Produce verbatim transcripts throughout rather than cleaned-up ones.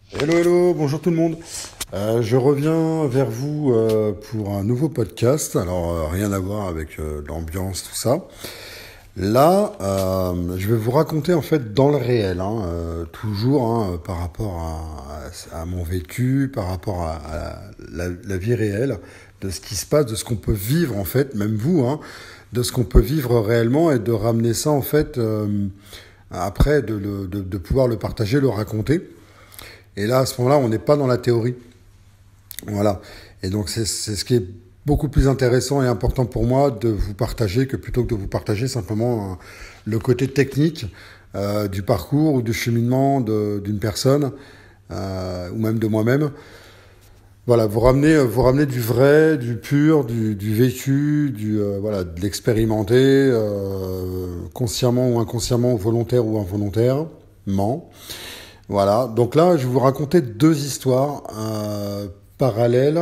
Hello, hello, bonjour tout le monde. Euh, je reviens vers vous euh, pour un nouveau podcast. Alors, euh, rien à voir avec euh, l'ambiance, tout ça. Là, euh, je vais vous raconter en fait dans le réel, hein, euh, toujours hein, par rapport à, à, à mon vécu, par rapport à, à la, la vie réelle, de ce qui se passe, de ce qu'on peut vivre en fait, même vous, hein, de ce qu'on peut vivre réellement et de ramener ça en fait euh, après, de, le- de, de pouvoir le partager, le raconter. Et là, à ce moment-là, on n'est pas dans la théorie. Voilà. Et donc, c'est c'est ce qui est beaucoup plus intéressant et important pour moi de vous partager que plutôt que de vous partager simplement euh, le côté technique euh, du parcours ou du cheminement de- d'une personne euh, ou même de moi-même. Voilà, vous ramenez, euh, vous ramenez du vrai, du pur, du, du vécu, du euh, voilà, de l'expérimenté, euh, consciemment ou inconsciemment, volontaire ou involontairement. Voilà, donc là, je vais vous raconter deux histoires euh, parallèles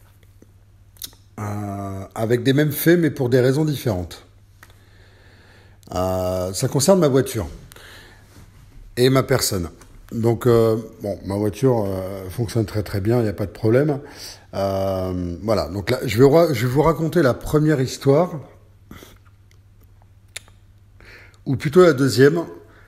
euh, avec des mêmes faits, mais pour des raisons différentes. Euh, ça concerne ma voiture et ma personne. Donc, euh, bon, ma voiture euh, fonctionne très très bien, il n'y a pas de problème. Euh, voilà, donc là, je vais, je vais vous raconter la première histoire, ou plutôt la deuxième,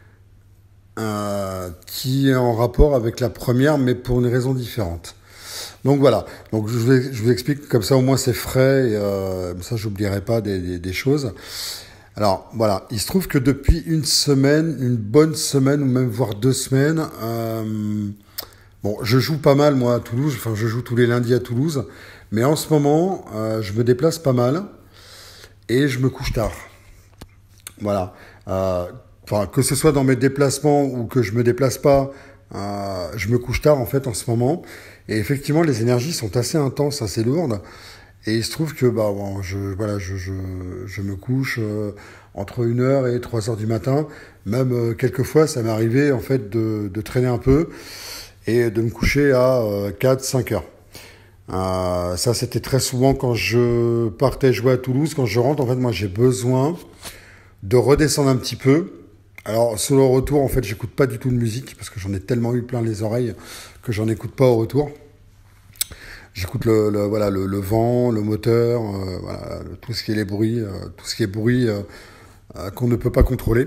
euh, qui est en rapport avec la première, mais pour une raison différente. Donc voilà, donc je vous, je vous explique, comme ça au moins c'est frais, et euh, ça j'oublierai pas des, des, des choses. Alors voilà, il se trouve que depuis une semaine, une bonne semaine, ou même voire deux semaines, euh, bon, je joue pas mal moi à Toulouse, enfin je joue tous les lundis à Toulouse, mais en ce moment, euh, je me déplace pas mal, et je me couche tard. Voilà. Euh, Enfin, que ce soit dans mes déplacements ou que je me déplace pas, euh, je me couche tard en fait en ce moment. Et effectivement, les énergies sont assez intenses, assez lourdes. Et il se trouve que bah bon, je voilà, je je, je me couche euh, entre une heure et trois heures du matin. Même euh, quelquefois, ça m'est arrivé en fait de, de traîner un peu et de me coucher à euh, quatre cinq heures. Euh, ça, c'était très souvent quand je partais jouer à Toulouse. Quand je rentre, en fait, moi, j'ai besoin de redescendre un petit peu. Alors, sur le retour, en fait, j'écoute pas du tout de musique parce que j'en ai tellement eu plein les oreilles que j'en écoute pas au retour. J'écoute le, le, voilà, le, le vent, le moteur, euh, voilà, le- tout ce qui est les bruits, euh, tout ce qui est bruit euh, euh, qu'on ne peut pas contrôler.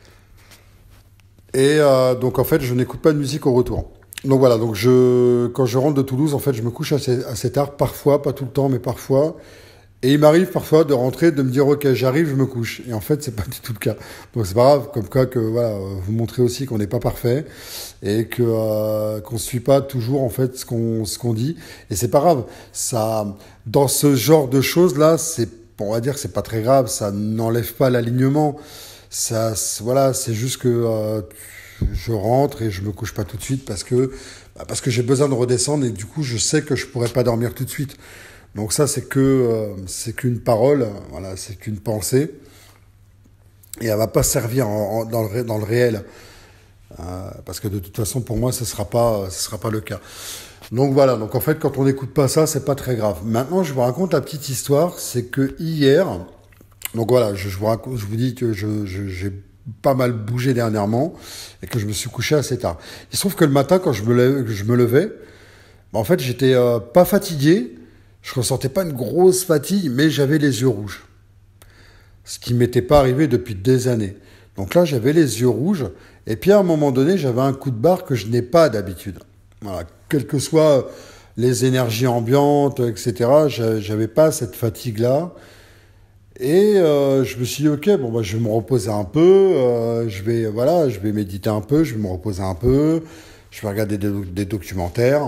Et euh, donc, en fait, je n'écoute pas de musique au retour. Donc voilà, donc je, quand je rentre de Toulouse, en fait, je me couche assez, assez tard, parfois, pas tout le temps, mais parfois. Et il m'arrive parfois de rentrer, de me dire ok j'arrive, je me couche. Et en fait c'est pas du tout le cas. Donc c'est pas grave, comme quoi que voilà, euh, vous montrez aussi qu'on n'est pas parfait et que euh, qu'on suit pas toujours en fait ce qu'on ce qu'on dit. Et c'est pas grave. Ça, dans ce genre de choses là, c'est on va dire que c'est pas très grave. Ça n'enlève pas l'alignement. Ça, c'est- voilà, c'est juste que euh, je rentre et je me couche pas tout de suite parce que bah, parce que j'ai besoin de redescendre et du coup je sais que je pourrais pas dormir tout de suite. Donc ça, c'est que euh, c'est qu'une parole, voilà, c'est qu'une pensée, et elle va pas servir en- en- dans, le, ré- dans le réel, euh, parce que de toute façon, pour moi, ce sera pas, ce sera pas le cas. Donc voilà. Donc en fait, quand on n'écoute pas ça, c'est pas très grave. Maintenant, je vous raconte la petite histoire, c'est que hier, donc voilà, je, je vous raconte, je vous dis que je, je- j'ai pas mal bougé dernièrement et que je me suis couché assez tard. Il se trouve que le matin, quand je me levais, je me levais, bah, en fait, j'étais euh, pas fatigué. Je ressentais pas une grosse fatigue, mais j'avais les yeux rouges. Ce qui m'était pas arrivé depuis des années. Donc là, j'avais les yeux rouges. Et puis à un moment donné, j'avais un coup de barre que je n'ai pas d'habitude. Voilà. Quelles que soient les énergies ambiantes, et cetera, j'a- j'avais pas cette fatigue-là. Et euh, je me suis dit, ok, bon, bah, je vais me reposer un peu. euh, je vais, voilà, je vais méditer un peu. Je vais me reposer un peu. Je vais regarder des, des documentaires.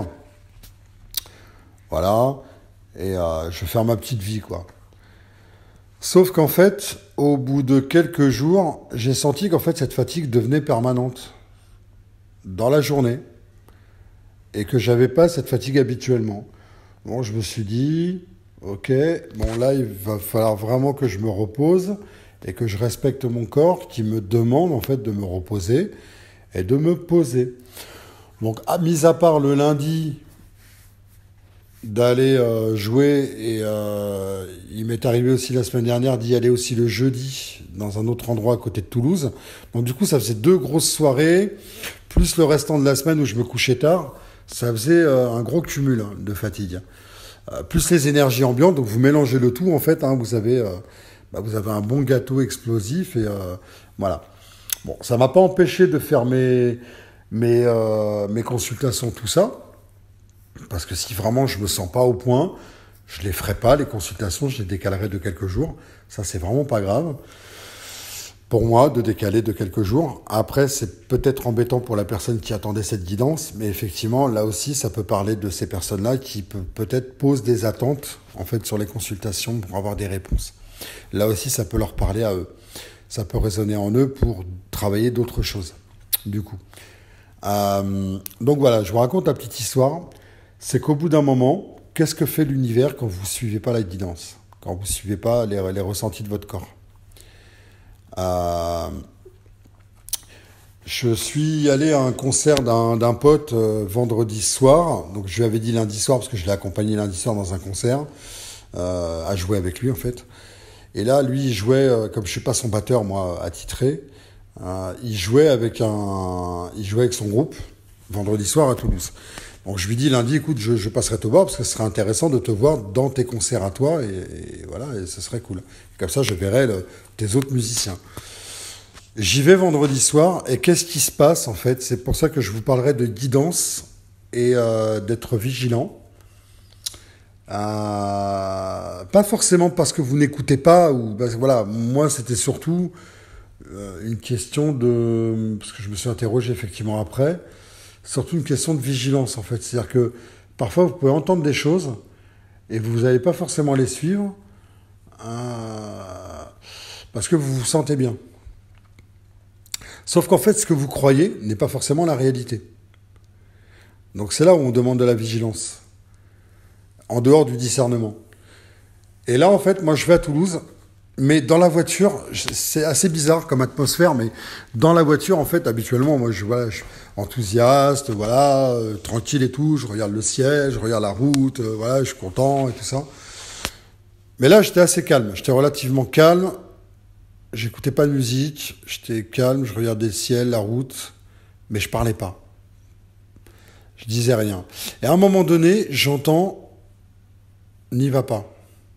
Voilà. Et euh, je vais faire ma petite vie, quoi. Sauf qu'en fait, au bout de quelques jours, j'ai senti qu'en fait cette fatigue devenait permanente dans la journée et que j'avais pas cette fatigue habituellement. Bon, je me suis dit, ok, bon là il va falloir vraiment que je me repose et que je respecte mon corps qui me demande en fait de me reposer et de me poser. Donc, à mis à part le lundi d'aller euh, jouer et euh, il m'est arrivé aussi la semaine dernière d'y aller aussi le jeudi dans un autre endroit à côté de Toulouse. Donc du coup, ça faisait deux grosses soirées, plus le restant de la semaine où je me couchais tard. Ça faisait euh, un gros cumul hein, de fatigue. Euh, plus les énergies ambiantes, donc vous mélangez le tout en fait. Hein, vous avez, euh, bah, vous avez un bon gâteau explosif et euh, voilà. Bon, ça m'a pas empêché de faire mes mes, euh, mes consultations, tout ça. Parce que si vraiment je me sens pas au point, je les ferai pas, les consultations, je les décalerai de quelques jours. Ça, c'est vraiment pas grave. Pour moi, de décaler de quelques jours. Après, c'est peut-être embêtant pour la personne qui attendait cette guidance, mais effectivement, là aussi, ça peut parler de ces personnes-là qui peut- peut-être posent des attentes, en fait, sur les consultations pour avoir des réponses. Là aussi, ça peut leur parler à eux. Ça peut résonner en eux pour travailler d'autres choses, du coup. Euh, donc voilà, je vous raconte la petite histoire. C'est qu'au bout d'un moment, qu'est-ce que fait l'univers quand vous ne suivez pas la guidance, quand vous ne suivez pas les, les ressentis de votre corps? euh, Je suis allé à un concert d'un d'un pote euh, vendredi soir. Donc je lui avais dit lundi soir, parce que je l'ai accompagné lundi soir dans un concert, euh, à jouer avec lui en fait. Et là, lui, il jouait, euh, comme je ne suis pas son batteur, moi, attitré, euh, il jouait avec un, il jouait avec son groupe vendredi soir à Toulouse. Donc je lui dis lundi, écoute, je, je passerai te voir parce que ce serait intéressant de te voir dans tes concerts à toi et, et voilà, et ce serait cool. Et comme ça, je verrai le, tes autres musiciens. J'y vais vendredi soir et qu'est-ce qui se passe en fait? C'est pour ça que je vous parlerai de guidance et euh, d'être vigilant. Euh, pas forcément parce que vous n'écoutez pas ou parce que voilà, moi c'était surtout euh, une question de parce que je me suis interrogé effectivement après. Surtout une question de vigilance en fait. C'est-à-dire que parfois vous pouvez entendre des choses et vous n'allez pas forcément les suivre euh, parce que vous vous sentez bien. Sauf qu'en fait, ce que vous croyez n'est pas forcément la réalité. Donc c'est là où on demande de la vigilance, en dehors du discernement. Et là, en fait, moi je vais à Toulouse, mais dans la voiture, c'est assez bizarre comme atmosphère, mais dans la voiture, en fait, habituellement, moi je, voilà, je suis enthousiaste, voilà, euh, tranquille et tout, je regarde le ciel, je regarde la route, euh, voilà, je suis content et tout ça. Mais là, j'étais assez calme, j'étais relativement calme, j'écoutais pas de musique, j'étais calme, je regardais le ciel, la route, mais je parlais pas. Je disais rien. Et à un moment donné, j'entends « n'y va pas ».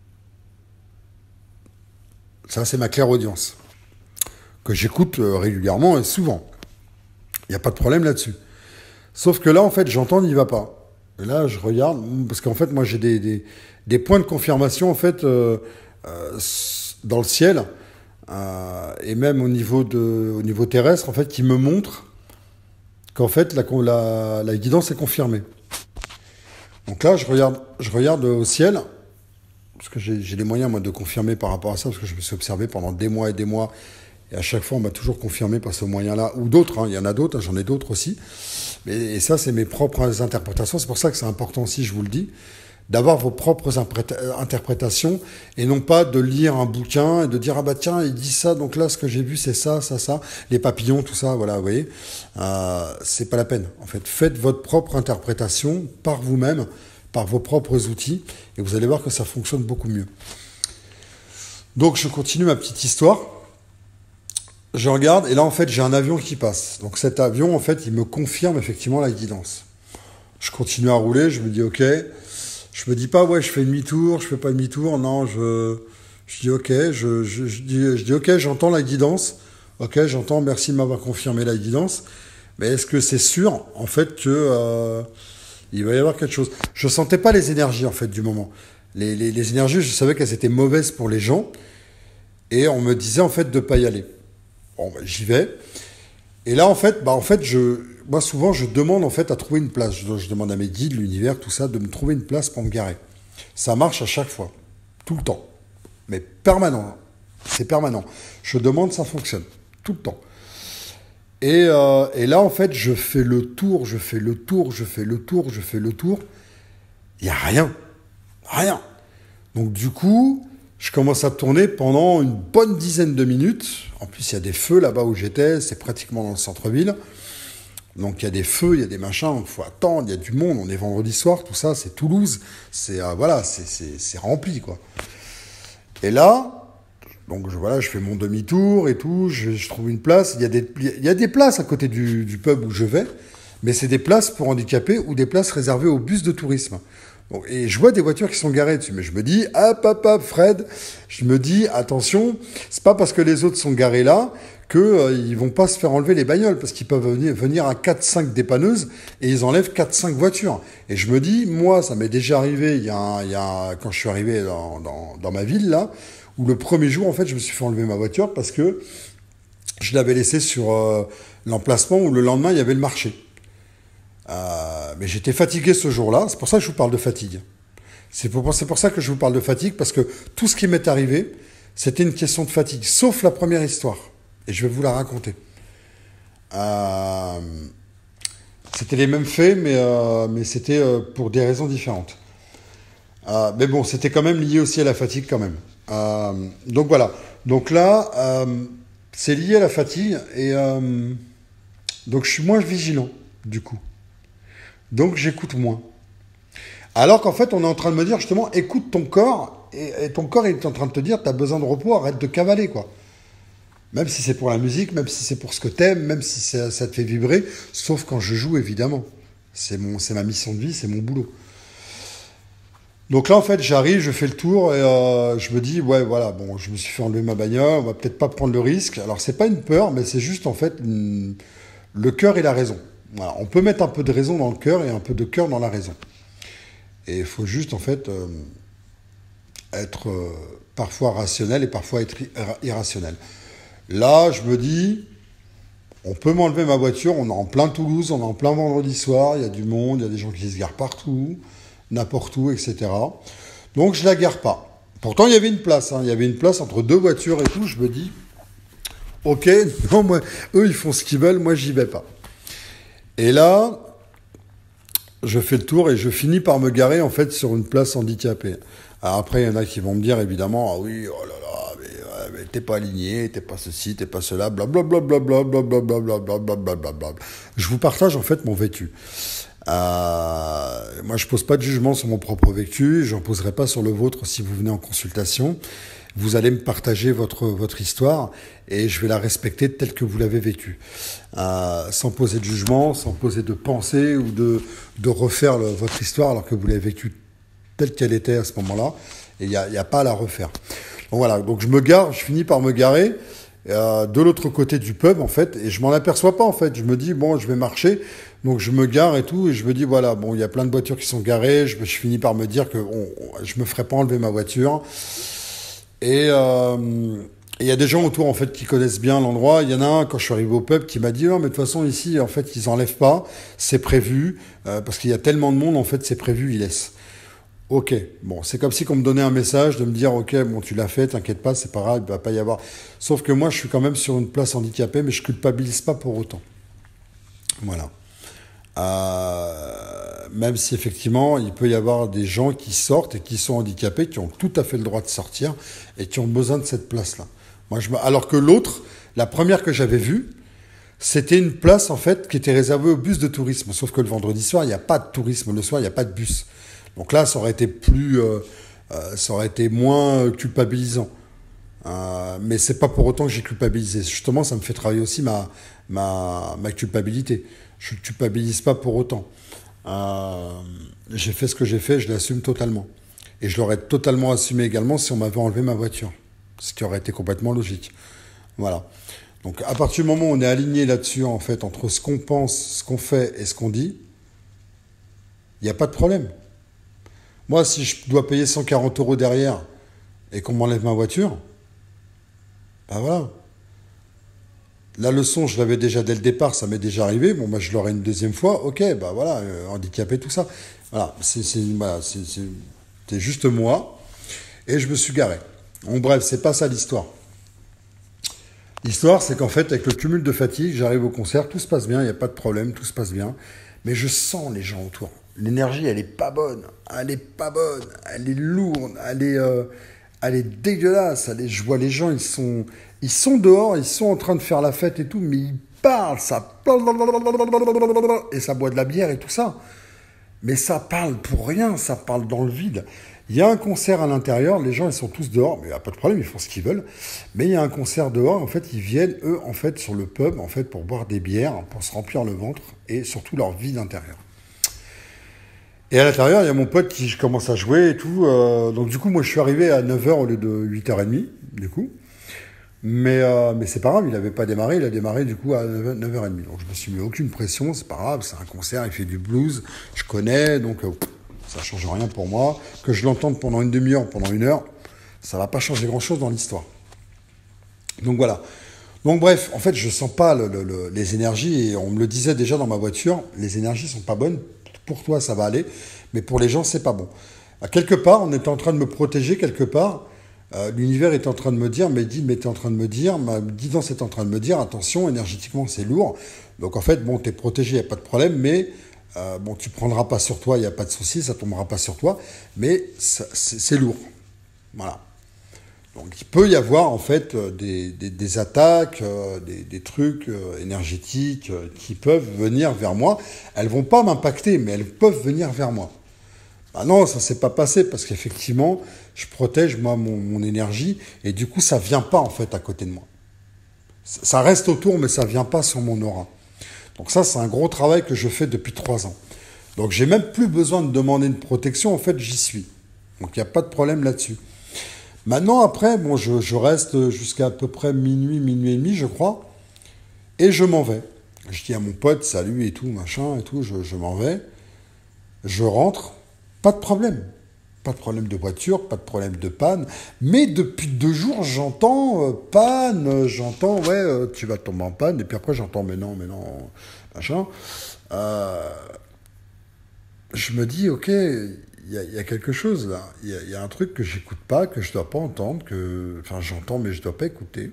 Ça, c'est ma clairaudience, que j'écoute euh, régulièrement et souvent. Il n'y a pas de problème là-dessus. Sauf que là, en fait, j'entends « n'y va pas ». Et là, je regarde, parce qu'en fait, moi, j'ai des, des, des points de confirmation, en fait, euh, euh, dans le ciel, euh, et même au niveau, de, au niveau terrestre, en fait, qui me montrent qu'en fait, la, la, la guidance est confirmée. Donc là, je regarde, je regarde au ciel, parce que j'ai les moyens, moi, de confirmer par rapport à ça, parce que je me suis observé pendant des mois et des mois, et à chaque fois, on m'a toujours confirmé par ce moyen-là, ou d'autres, hein, il y en a d'autres, hein, j'en ai d'autres aussi. Mais, et ça, c'est mes propres interprétations. C'est pour ça que c'est important aussi, je vous le dis, d'avoir vos propres interprétations, et non pas de lire un bouquin et de dire « Ah bah tiens, il dit ça, donc là, ce que j'ai vu, c'est ça, ça, ça. » Les papillons, tout ça, voilà, vous voyez. Euh, c'est pas la peine, en fait. Faites votre propre interprétation par vous-même, par vos propres outils, et vous allez voir que ça fonctionne beaucoup mieux. Donc, je continue ma petite histoire. Je regarde, et là, en fait, j'ai un avion qui passe. Donc, cet avion, en fait, il me confirme effectivement la guidance. Je continue à rouler, je me dis, OK. Je me dis pas, ouais, je fais demi-tour, je fais pas demi-tour. Non, je, je dis, OK. Je, je, je, dis, je dis, OK, j'entends la guidance. OK, j'entends, merci de m'avoir confirmé la guidance. Mais est-ce que c'est sûr, en fait, que euh, il va y avoir quelque chose? Je sentais pas les énergies, en fait, du moment. Les, les, les énergies, je savais qu'elles étaient mauvaises pour les gens. Et on me disait, en fait, de pas y aller. Bon, bah, j'y vais. Et là, en fait, bah, en fait, je, moi, souvent, je demande, en fait, à trouver une place. Je, je demande à mes guides, l'univers, tout ça, de me trouver une place pour me garer. Ça marche à chaque fois. Tout le temps. Mais permanent. C'est permanent. Je demande, ça fonctionne. Tout le temps. Et, euh, et là, en fait, je fais le tour, je fais le tour, je fais le tour, je fais le tour. Il n'y a rien. Rien. Donc, du coup, je commence à tourner pendant une bonne dizaine de minutes. En plus, il y a des feux là-bas où j'étais. C'est pratiquement dans le centre-ville. Donc il y a des feux, il y a des machins, il faut attendre, il y a du monde, on est vendredi soir, tout ça, c'est Toulouse, c'est euh, voilà, c'est, c'est, c'est rempli, quoi. Et là, donc je, voilà, je fais mon demi-tour et tout, je, je trouve une place, il y a des, il y a des places à côté du, du pub où je vais, mais c'est des places pour handicapés ou des places réservées aux bus de tourisme. Bon, et je vois des voitures qui sont garées dessus, mais je me dis, hop, hop, hop, Fred, je me dis, attention, c'est pas parce que les autres sont garés là qu'ils euh, vont pas se faire enlever les bagnoles, parce qu'ils peuvent venir, venir à quatre cinq dépanneuses et ils enlèvent quatre cinq voitures. Et je me dis, moi, ça m'est déjà arrivé, il y a, un, il y a quand je suis arrivé dans, dans, dans ma ville, là, où le premier jour, en fait, je me suis fait enlever ma voiture parce que je l'avais laissée sur euh, l'emplacement où le lendemain, il y avait le marché. Euh, mais j'étais fatigué ce jour-là, c'est pour ça que je vous parle de fatigue. C'est pour, c'est pour ça que je vous parle de fatigue, parce que tout ce qui m'est arrivé, c'était une question de fatigue, sauf la première histoire. Et je vais vous la raconter. Euh, c'était les mêmes faits, mais, euh, mais c'était euh, pour des raisons différentes. Euh, mais bon, c'était quand même lié aussi à la fatigue quand même. Euh, donc voilà. Donc là, euh, c'est lié à la fatigue, et euh, donc je suis moins vigilant, du coup. Donc j'écoute moins. Alors qu'en fait, on est en train de me dire justement, écoute ton corps, et, et ton corps est en train de te dire, t'as besoin de repos, arrête de cavaler, quoi. Même si c'est pour la musique, même si c'est pour ce que t'aimes, même si ça, ça te fait vibrer, sauf quand je joue, évidemment. C'est mon, c'est ma mission de vie, c'est mon boulot. Donc là, en fait, j'arrive, je fais le tour, et euh, je me dis, ouais, voilà, bon, je me suis fait enlever ma bagnole, on va peut-être pas prendre le risque. Alors, c'est pas une peur, mais c'est juste, en fait, une... le cœur et la raison. Voilà, on peut mettre un peu de raison dans le cœur et un peu de cœur dans la raison. Et il faut juste, en fait, euh, être euh, parfois rationnel et parfois être irrationnel. Là, je me dis, on peut m'enlever ma voiture, on est en plein Toulouse, on est en plein vendredi soir, il y a du monde, il y a des gens qui se garent partout, n'importe où, et cetera. Donc, je la gare pas. Pourtant, il y avait une place, hein, il y avait une place entre deux voitures et tout, je me dis, ok, non, moi, eux, ils font ce qu'ils veulent, moi, j'y vais pas. Et là, je fais le tour et je finis par me garer, en fait, sur une place handicapée. Alors après, il y en a qui vont me dire, évidemment, ah oui, oh là là, mais, ouais, mais t'es pas aligné, t'es pas ceci, t'es pas cela, blablabla, blablabla, blablabla, blablabla. Je vous partage, en fait, mon vécu. Euh, moi, je pose pas de jugement sur mon propre vécu, j'en poserai pas sur le vôtre si vous venez en consultation. Vous allez me partager votre, votre histoire et je vais la respecter telle que vous l'avez vécue. Euh, sans poser de jugement, sans poser de pensée ou de, de refaire le, votre histoire alors que vous l'avez vécue telle qu'elle était à ce moment-là. Et il n'y a, y a pas à la refaire. Donc voilà, donc je me gare, je finis par me garer euh, de l'autre côté du pub en fait, et je m'en aperçois pas en fait. Je me dis, bon, je vais marcher, donc je me gare et tout, et je me dis, voilà, bon, il y a plein de voitures qui sont garées, je, je finis par me dire que bon, je me ferai pas enlever ma voiture. Et il euh, y a des gens autour en fait qui connaissent bien l'endroit. Il y en a un quand je suis arrivé au pub qui m'a dit non mais de toute façon ici en fait ils enlèvent pas, c'est prévu euh, parce qu'il y a tellement de monde en fait c'est prévu, ils laissent. Ok, bon c'est comme si qu'on me donnait un message de me dire ok bon tu l'as fait, t'inquiète pas c'est pas grave, il va pas y avoir. Sauf que moi je suis quand même sur une place handicapée mais je culpabilise pas pour autant. Voilà. Euh, même si effectivement il peut y avoir des gens qui sortent et qui sont handicapés, qui ont tout à fait le droit de sortir et qui ont besoin de cette place-là. Moi, je me... Alors que l'autre, la première que j'avais vue, c'était une place en fait qui était réservée aux bus de tourisme. Sauf que le vendredi soir, il n'y a pas de tourisme. Le soir, il n'y a pas de bus. Donc là, ça aurait été plus, euh, euh, ça aurait été moins culpabilisant. Euh, mais c'est pas pour autant que j'ai culpabilisé. Justement, ça me fait travailler aussi ma ma, ma culpabilité. Je ne culpabilise pas pour autant. Euh, j'ai fait ce que j'ai fait, je l'assume totalement. Et je l'aurais totalement assumé également si on m'avait enlevé ma voiture. Ce qui aurait été complètement logique. Voilà. Donc à partir du moment où on est aligné là-dessus, en fait, entre ce qu'on pense, ce qu'on fait et ce qu'on dit, il n'y a pas de problème. Moi, si je dois payer cent quarante euros derrière et qu'on m'enlève ma voiture, ben voilà. La leçon, je l'avais déjà dès le départ, ça m'est déjà arrivé. Bon, bah, je l'aurai une deuxième fois. Ok, bah voilà, euh, handicapé, tout ça. Voilà, c'est, c'est, voilà, c'est, c'est, c'est juste moi. Et je me suis garé. En bref, c'est pas ça l'histoire. L'histoire, c'est qu'en fait, avec le cumul de fatigue, j'arrive au concert, tout se passe bien, il n'y a pas de problème, tout se passe bien. Mais je sens les gens autour. L'énergie, elle est pas bonne. Elle est pas bonne. Elle est lourde. Elle est, euh, elle est dégueulasse. Elle est, je vois les gens, ils sont... Ils sont dehors, ils sont en train de faire la fête et tout, mais ils parle, ça... Et ça boit de la bière et tout ça. Mais ça parle pour rien, ça parle dans le vide. Il y a un concert à l'intérieur, les gens ils sont tous dehors, mais il n'y a pas de problème, ils font ce qu'ils veulent. Mais il y a un concert dehors, en fait, ils viennent, eux, en fait, sur le pub, en fait, pour boire des bières, pour se remplir le ventre, et surtout leur vide intérieur. Et à l'intérieur, il y a mon pote qui commence à jouer et tout. Euh, donc du coup, moi, je suis arrivé à neuf heures au lieu de huit heures trente, du coup. Mais, euh, mais c'est pas grave, il n'avait pas démarré, il a démarré du coup à neuf heures trente. Donc je me suis mis aucune pression, c'est pas grave, c'est un concert, il fait du blues, je connais, donc... Euh, ça change rien pour moi. Que je l'entende pendant une demi-heure, pendant une heure, ça va pas changer grand-chose dans l'histoire. Donc voilà. Donc bref, en fait, je sens pas le, le, le, les énergies, et on me le disait déjà dans ma voiture, les énergies sont pas bonnes. Pour toi, ça va aller, mais pour les gens, c'est pas bon. À quelque part, on était en train de me protéger, quelque part. Euh, l'univers est en train de me dire, Mehdi est en train de me dire, ma guidance est en train de me dire, attention, énergétiquement, c'est lourd. Donc en fait, bon, t'es protégé, il n'y a pas de problème, mais... Euh, bon, tu prendras pas sur toi, il n'y a pas de souci, ça tombera pas sur toi, mais c'est lourd. Voilà. Donc il peut y avoir en fait des, des, des attaques, euh, des, des trucs euh, énergétiques euh, qui peuvent venir vers moi. Elles vont pas m'impacter, mais elles peuvent venir vers moi. Bah non, ça s'est pas passé parce qu'effectivement, je protège moi mon, mon énergie et du coup ça vient pas en fait à côté de moi. Ça reste autour, mais ça vient pas sur mon aura. Donc ça, c'est un gros travail que je fais depuis trois ans. Donc j'ai même plus besoin de demander une protection, en fait, j'y suis. Donc il n'y a pas de problème là-dessus. Maintenant, après, bon, je, je reste jusqu'à à peu près minuit, minuit et demi, je crois, et je m'en vais. Je dis à mon pote, salut et tout, machin et tout, je, je m'en vais. Je rentre, pas de problème. Pas de problème de voiture, pas de problème de panne. Mais depuis deux jours, j'entends euh, panne, euh, j'entends, ouais, euh, tu vas tomber en panne. Et puis après, j'entends, mais non, mais non, machin. Euh, je me dis, ok, il y, y a quelque chose là. Il y, y a un truc que j'écoute pas, que je dois pas entendre, que, enfin, j'entends, mais je dois pas écouter.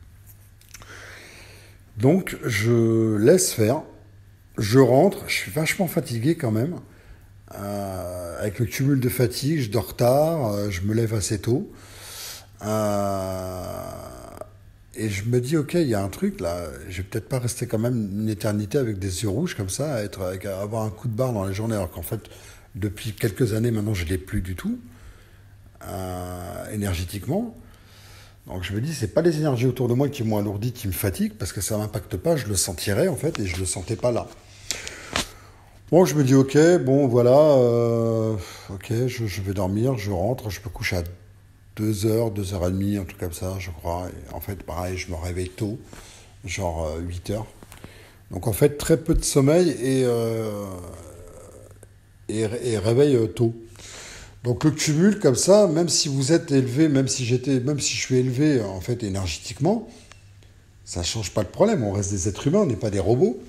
Donc, je laisse faire. Je rentre. Je suis vachement fatigué quand même. Euh, avec le cumul de fatigue, je dors tard, euh, je me lève assez tôt. Euh, et je me dis, ok, il y a un truc là, je vais peut-être pas rester quand même une éternité avec des yeux rouges comme ça, à, être, avec, à avoir un coup de barre dans les journées, alors qu'en fait, depuis quelques années maintenant, je ne l'ai plus du tout, euh, énergétiquement. Donc je me dis, c'est pas les énergies autour de moi qui m'ont alourdi, qui me fatiguent, parce que ça m'impacte pas, je le sentirais en fait, et je le sentais pas là. Bon, je me dis, ok, bon, voilà, euh, ok, je, je vais dormir, je rentre, je peux coucher à deux heures, deux heures trente, un truc comme ça, je crois. Et en fait, pareil, je me réveille tôt, genre euh, huit heures. Donc en fait, très peu de sommeil et, euh, et, et réveil euh, tôt. Donc le cumul comme ça, même si vous êtes élevé, même si j'étais, même si je suis élevé en fait énergétiquement, ça change pas le problème. On reste des êtres humains, on n'est pas des robots.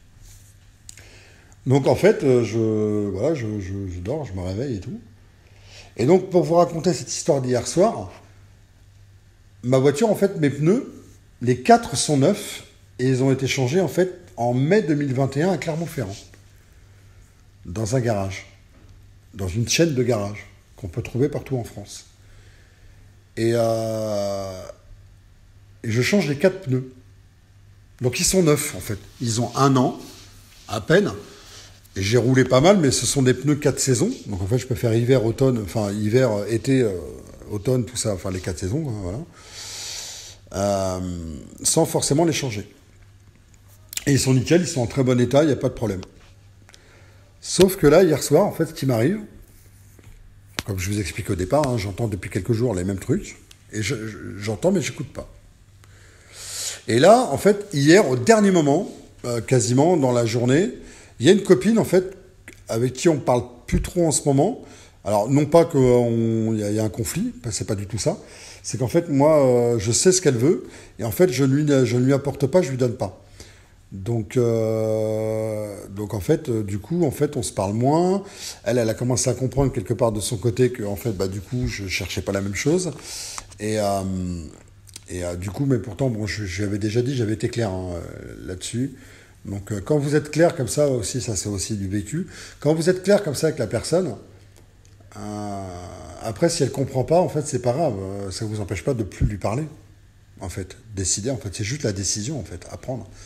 Donc en fait, je, voilà, je, je, je dors, je me réveille et tout. Et donc pour vous raconter cette histoire d'hier soir, ma voiture, en fait, mes pneus, les quatre sont neufs et ils ont été changés en fait en mai deux mille vingt et un à Clermont-Ferrand, dans un garage, dans une chaîne de garages qu'on peut trouver partout en France. Et, euh, et je change les quatre pneus. Donc ils sont neufs en fait. Ils ont un an à peine. Et j'ai roulé pas mal, mais ce sont des pneus quatre saisons. Donc en fait, je peux faire hiver, automne, enfin hiver, été, euh, automne, tout ça, enfin les quatre saisons, hein, voilà. Euh, sans forcément les changer. Et ils sont nickel, ils sont en très bon état, il n'y a pas de problème. Sauf que là, hier soir, en fait, ce qui m'arrive, comme je vous explique au départ, hein, j'entends depuis quelques jours les mêmes trucs, et je, je, j'entends, mais j'écoute pas. Et là, en fait, hier, au dernier moment, euh, quasiment dans la journée, il y a une copine, en fait, avec qui on parle plus trop en ce moment. Alors, non pas qu'il y, y a un conflit, c'est pas du tout ça. C'est qu'en fait, moi, euh, je sais ce qu'elle veut, et en fait, je ne lui, je ne lui apporte pas, je lui donne pas. Donc, euh, donc en fait, euh, du coup, en fait, on se parle moins. Elle, elle a commencé à comprendre quelque part de son côté que, en fait, bah, du coup, je cherchais pas la même chose. Et, euh, et euh, du coup, mais pourtant, bon, je, je lui avais déjà dit, j'avais été clair hein, là-dessus. Donc, euh, quand vous êtes clair comme ça aussi, ça c'est aussi du vécu. Quand vous êtes clair comme ça avec la personne, euh, après, si elle comprend pas, en fait, c'est pas grave. Ça vous empêche pas de plus lui parler. En fait, décider, en fait, c'est juste la décision, en fait, à prendre.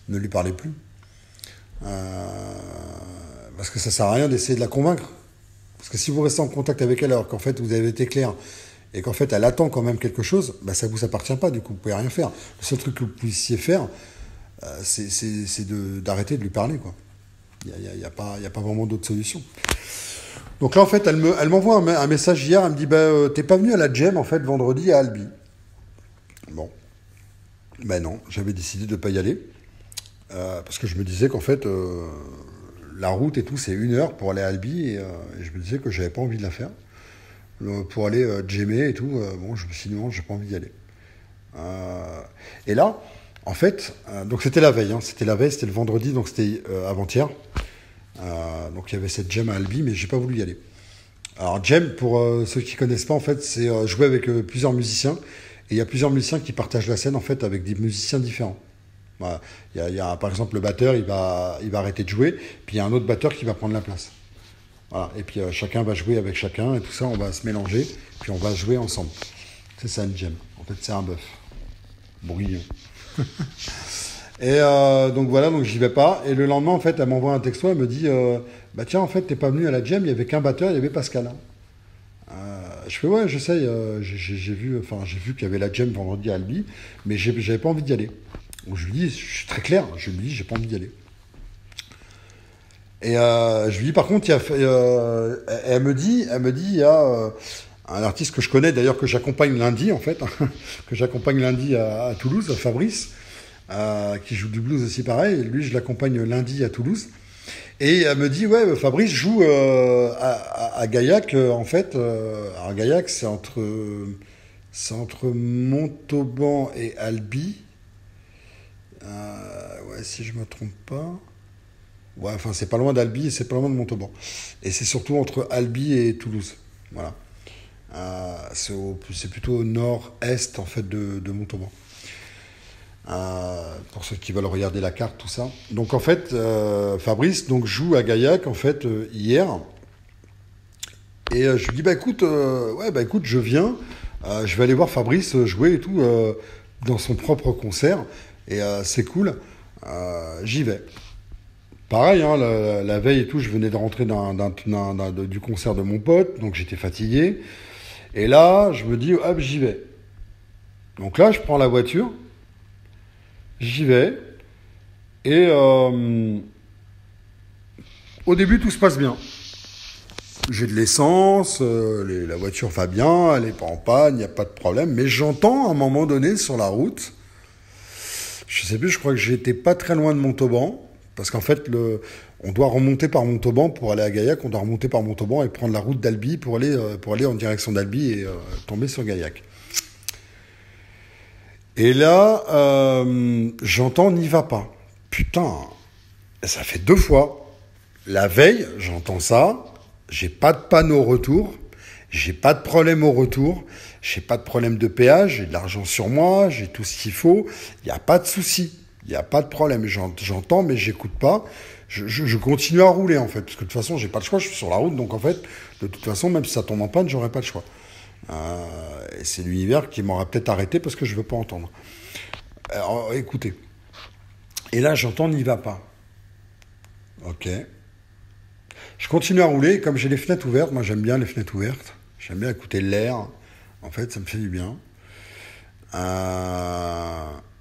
ne lui parlez plus. Euh, parce que ça sert à rien d'essayer de la convaincre. Parce que si vous restez en contact avec elle alors qu'en fait vous avez été clair et qu'en fait elle attend quand même quelque chose, bah ça vous appartient pas, du coup vous pouvez rien faire. Le seul truc que vous puissiez faire, euh, c'est, c'est, c'est de, d'arrêter de lui parler, quoi. Il n'y a, y a, y a, pas- y a pas vraiment d'autre solution. Donc là en fait elle, me, elle m'envoie un, un message hier, elle me dit bah, euh, t'es pas venu à la Jam en fait vendredi à Albi. Bon, ben non, j'avais décidé de ne pas y aller. Euh, parce que je me disais qu'en fait, euh, la route et tout, c'est une heure pour aller à Albi. Et, euh, et je me disais que j'avais pas envie de la faire. Euh, pour aller euh, jammer et tout, euh, bon, je me suis dit non, j'ai pas envie d'y aller. Euh, et là, en fait, euh, donc c'était la veille, hein, c'était la veille, c'était le vendredi, donc c'était euh, avant-hier. Euh, donc il y avait cette jam à Albi, mais j'ai pas voulu y aller. Alors jam, pour euh, ceux qui connaissent pas, en fait, c'est euh, jouer avec euh, plusieurs musiciens. Et il y a plusieurs musiciens qui partagent la scène, en fait, avec des musiciens différents. Voilà. Il y a, il y a, par exemple, le batteur, il va, il va arrêter de jouer, puis il y a un autre batteur qui va prendre la place. Voilà. Et puis euh, chacun va jouer avec chacun, et tout ça, on va se mélanger, puis on va jouer ensemble. C'est ça une jam. En fait, c'est un bœuf. Brouillon. Et euh, donc voilà, donc j'y vais pas. Et le lendemain, en fait, elle m'envoie un texto, elle me dit euh, bah tiens, en fait, t'es pas venu à la jam, il y avait qu'un batteur, il y avait Pascal. Hein. Euh, je fais ouais, j'essaye. Euh, j'ai, j'ai vu, enfin, j'ai vu qu'il y avait la jam vendredi à Albi, mais j'ai, j'avais pas envie d'y aller. Donc je lui dis, je suis très clair, je lui dis, j'ai pas envie d'y aller. Et euh, je lui dis, par contre, il y a, euh, elle me dit, elle me dit, il y a euh, un artiste que je connais, d'ailleurs que j'accompagne lundi en fait, que j'accompagne lundi à, à Toulouse, Fabrice. Euh, qui joue du blues aussi pareil. Et lui, je l'accompagne lundi à Toulouse. Et elle me dit, ouais, Fabrice joue euh, à, à, à Gaillac, euh, en fait. Euh, alors Gaillac, c'est entre, c'est entre Montauban et Albi. Euh, ouais, si je me trompe pas. Ouais, enfin, c'est pas loin d'Albi et c'est pas loin de Montauban. Et c'est surtout entre Albi et Toulouse. Voilà. Euh, c'est, au, c'est plutôt au nord-est, en fait, de, de Montauban. Euh, pour ceux qui veulent regarder la carte, tout ça. Donc en fait, euh, Fabrice donc joue à Gaillac en fait euh, hier. Et euh, je lui dis bah écoute, euh, ouais bah écoute, je viens, euh, je vais aller voir Fabrice jouer et tout euh, dans son propre concert. Et euh, c'est cool, euh, j'y vais. Pareil, hein, la, la veille et tout, je venais de rentrer d'un, d'un, d'un, d'un, de- du concert de mon pote, donc j'étais fatigué. Et là, je me dis hop, j'y vais. Donc là, je prends la voiture. J'y vais. Et euh, au début, tout se passe bien. J'ai de l'essence, euh, les- la voiture va bien, elle n'est pas en panne, il n'y a pas de problème. Mais j'entends à un moment donné sur la route, je sais plus, je crois que j'étais pas très loin de Montauban. Parce qu'en fait, le, on doit remonter par Montauban pour aller à Gaillac, on doit remonter par Montauban et prendre la route d'Albi pour aller, euh, pour aller en direction d'Albi et euh, tomber sur Gaillac. Et là, euh, j'entends n'y va pas. Putain, ça fait deux fois. La veille, j'entends ça. J'ai pas de panne au retour. J'ai pas de problème au retour. J'ai pas de problème de péage. J'ai de l'argent sur moi. J'ai tout ce qu'il faut. Il n'y a pas de souci. Il n'y a pas de problème. J'entends, mais j'écoute pas. Je, je, je continue à rouler, en fait. Parce que de toute façon, j'ai pas le choix. Je suis sur la route. Donc, en fait, de toute façon, même si ça tombe en panne, j'aurais pas le choix. Euh, et c'est l'univers qui m'aura peut-être arrêté parce que je veux pas entendre. Alors, écoutez. Et là, j'entends n'y va pas. Ok. Je continue à rouler. Comme j'ai les fenêtres ouvertes, moi j'aime bien les fenêtres ouvertes. J'aime bien écouter l'air. En fait, ça me fait du bien. Euh...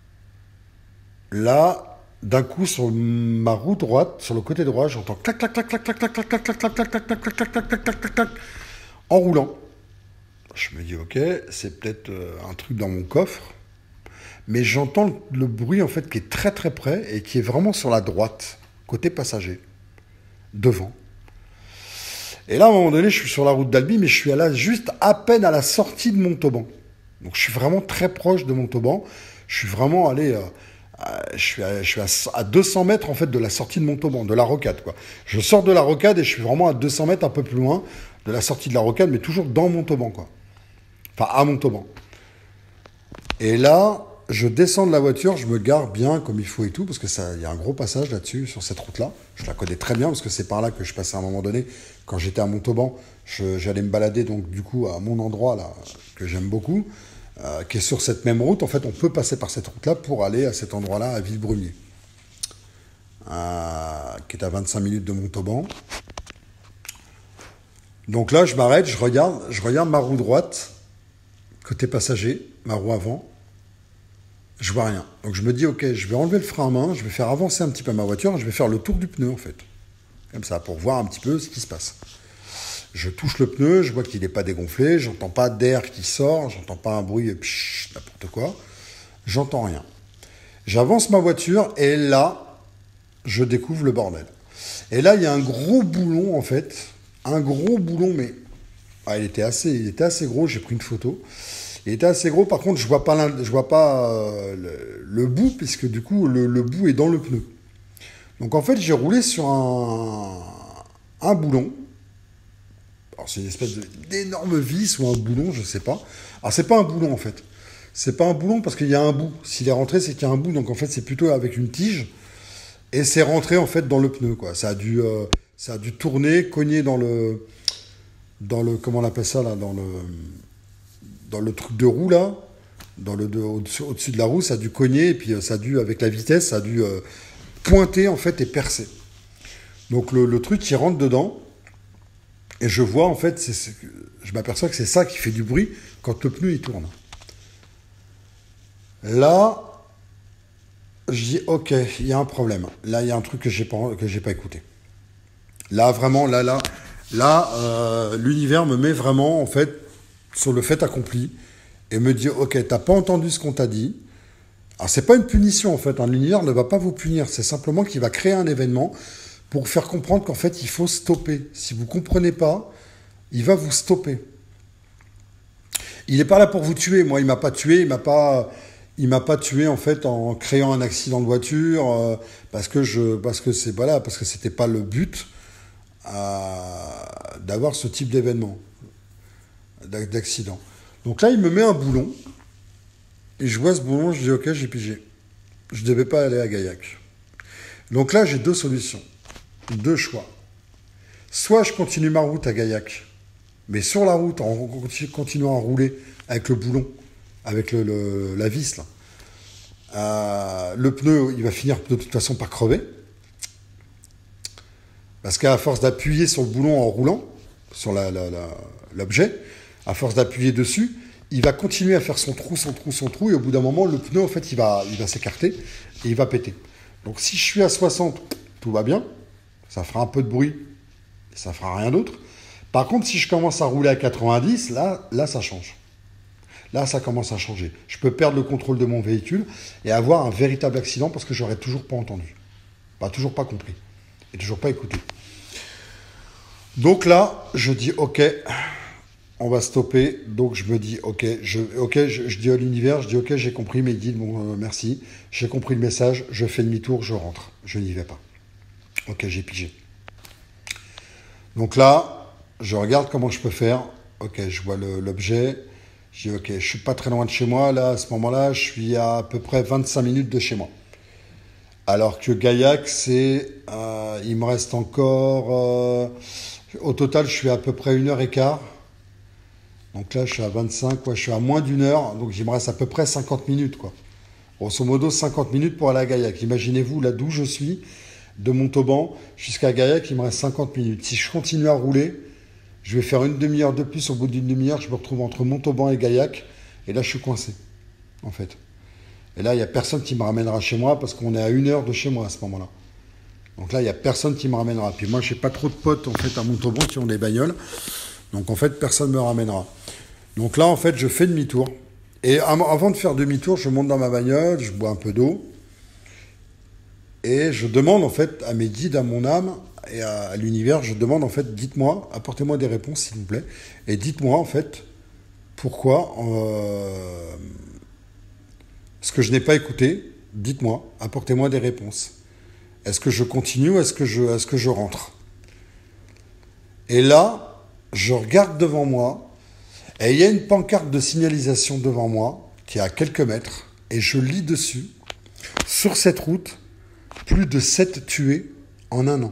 Là, d'un coup, sur ma roue droite, sur le côté droit, j'entends clac, clac, clac, clac, clac, clac, clac, clac, clac, clac, clac, clac, clac, clac, clac, clac, clac, clac, clac, en roulant. Je me dis, ok, c'est peut-être un truc dans mon coffre. Mais j'entends le bruit, en fait, qui est très, très près et qui est vraiment sur la droite, côté passager, devant. Et là, à un moment donné, je suis sur la route d'Albi, mais je suis là juste à peine à la sortie de Montauban. Donc, je suis vraiment très proche de Montauban. Je suis vraiment allé... Euh, je suis, à, je suis à, à deux cents mètres, en fait, de la sortie de Montauban, de la rocade, quoi. Je sors de la rocade et je suis vraiment à deux cents mètres, un peu plus loin, de la sortie de la rocade, mais toujours dans Montauban, quoi. Enfin, à Montauban. Et là, je descends de la voiture, je me gare bien comme il faut et tout, parce que ça, il y a un gros passage là-dessus, sur cette route-là. Je la connais très bien, parce que c'est par là que je passais à un moment donné. Quand j'étais à Montauban, je, j'allais me balader, donc du coup, à mon endroit, là, que j'aime beaucoup, euh, qui est sur cette même route. En fait, on peut passer par cette route-là pour aller à cet endroit-là, à Villebrumier. euh, qui est à vingt-cinq minutes de Montauban. Donc là, je m'arrête, je regarde, je regarde ma roue droite, côté passager, ma roue avant. Je vois rien. Donc je me dis, ok, je vais enlever le frein à main, je vais faire avancer un petit peu ma voiture, je vais faire le tour du pneu en fait. Comme ça, pour voir un petit peu ce qui se passe. Je touche le pneu, je vois qu'il n'est pas dégonflé, j'entends pas d'air qui sort, j'entends pas un bruit, psh, n'importe quoi. J'entends rien. J'avance ma voiture et là, je découvre le bordel. Et là, il y a un gros boulon en fait, un gros boulon, mais ah, il était assez, il était assez gros, j'ai pris une photo. Il était assez gros, par contre, je vois pas, je vois pas euh, le, le bout, puisque du coup, le, le bout est dans le pneu. Donc en fait, j'ai roulé sur un, un boulon. Alors c'est une espèce de, d'énorme vis ou un boulon, je sais pas. Alors c'est pas un boulon en fait. C'est pas un boulon parce qu'il y a un bout. S'il est rentré, c'est qu'il y a un bout. Donc en fait, c'est plutôt avec une tige. Et c'est rentré en fait dans le pneu, quoi. Ça a dû, euh, ça a dû tourner, cogner dans le, dans le, comment on appelle ça là, dans le, dans le truc de roue là, dans le de, au-dessus, au-dessus de la roue, ça a dû cogner et puis ça a dû, avec la vitesse, ça a dû euh, pointer en fait et percer. Donc le, le truc qui rentre dedans. Et je vois, en fait, c'est, c'est, je m'aperçois que c'est ça qui fait du bruit quand le pneu il tourne. Là, je dis, ok, il y a un problème. Là, il y a un truc que j'ai pas, que j'ai pas écouté. Là, vraiment, là, là, là, euh, l'univers me met vraiment, en fait, sur le fait accompli et me dit, ok, t'as pas entendu ce qu'on t'a dit. Alors, c'est pas une punition, en fait. Hein. L'univers ne va pas vous punir. C'est simplement qu'il va créer un événement pour vous faire comprendre qu'en fait, il faut stopper. Si vous ne comprenez pas, il va vous stopper. Il n'est pas là pour vous tuer. Moi, il ne m'a pas tué. Il ne m'a pas, il m'a pas tué, en fait, en créant un accident de voiture, euh, parce que je, parce que c'est, voilà, parce que c'était pas le but euh, d'avoir ce type d'événement, d'accident. Donc là, il me met un boulon, et je vois ce boulon, je dis, ok, j'ai pigé. Je ne devais pas aller à Gaillac. Donc là, j'ai deux solutions. Deux choix. Soit je continue ma route à Gaillac, mais sur la route, en continuant à rouler avec le boulon, avec le, le, la vis, là, euh, le pneu, il va finir de toute façon par crever. Parce qu'à force d'appuyer sur le boulon en roulant, sur la, la, la, l'objet, à force d'appuyer dessus, il va continuer à faire son trou, son trou, son trou, et au bout d'un moment, le pneu, en fait, il va, il va s'écarter et il va péter. Donc si je suis à soixante, tout va bien. Ça fera un peu de bruit, ça fera rien d'autre. Par contre, si je commence à rouler à quatre-vingt-dix, là, là, ça change. Là, ça commence à changer. Je peux perdre le contrôle de mon véhicule et avoir un véritable accident parce que j'aurais toujours pas entendu. Pas toujours pas compris. Et toujours pas écouté. Donc là, je dis, ok, on va stopper. Donc je me dis, ok, je, okay, je, je dis à l'univers, je dis, ok, j'ai compris, mais dis, bon, euh, merci. J'ai compris le message, je fais demi-tour, je rentre. Je n'y vais pas. Ok, j'ai pigé. Donc là, je regarde comment je peux faire. Ok, je vois le, l'objet. Je dis, ok, je suis pas très loin de chez moi. Là, à ce moment-là, je suis à à peu près vingt-cinq minutes de chez moi. Alors que Gaillac, c'est... Euh, il me reste encore... Euh, au total, je suis à peu près une heure et quart. Donc là, je suis à vingt-cinq, ouais, je suis à moins d'une heure. Donc il me reste à peu près cinquante minutes, quoi. Grosso modo, cinquante minutes pour aller à Gaillac. Imaginez-vous, là d'où je suis, de Montauban jusqu'à Gaillac, il me reste cinquante minutes. Si je continue à rouler, je vais faire une demi-heure de plus. Au bout d'une demi-heure, je me retrouve entre Montauban et Gaillac. Et là, je suis coincé, en fait. Et là, il n'y a personne qui me ramènera chez moi parce qu'on est à une heure de chez moi à ce moment-là. Donc là, il n'y a personne qui me ramènera. Puis moi, je n'ai pas trop de potes, en fait, à Montauban qui ont des bagnoles. Donc, en fait, personne ne me ramènera. Donc là, en fait, je fais demi-tour. Et avant de faire demi-tour, je monte dans ma bagnole, je bois un peu d'eau. Et je demande, en fait, à mes guides, à mon âme et à, à l'univers, je demande, en fait, dites-moi, apportez-moi des réponses, s'il vous plaît. Et dites-moi, en fait, pourquoi, euh, ce que je n'ai pas écouté, dites-moi, apportez-moi des réponses. Est-ce que je continue ou est-ce que je, est-ce que je rentre? Et là, je regarde devant moi, et il y a une pancarte de signalisation devant moi, qui est à quelques mètres, et je lis dessus, sur cette route, plus de sept tués en un an.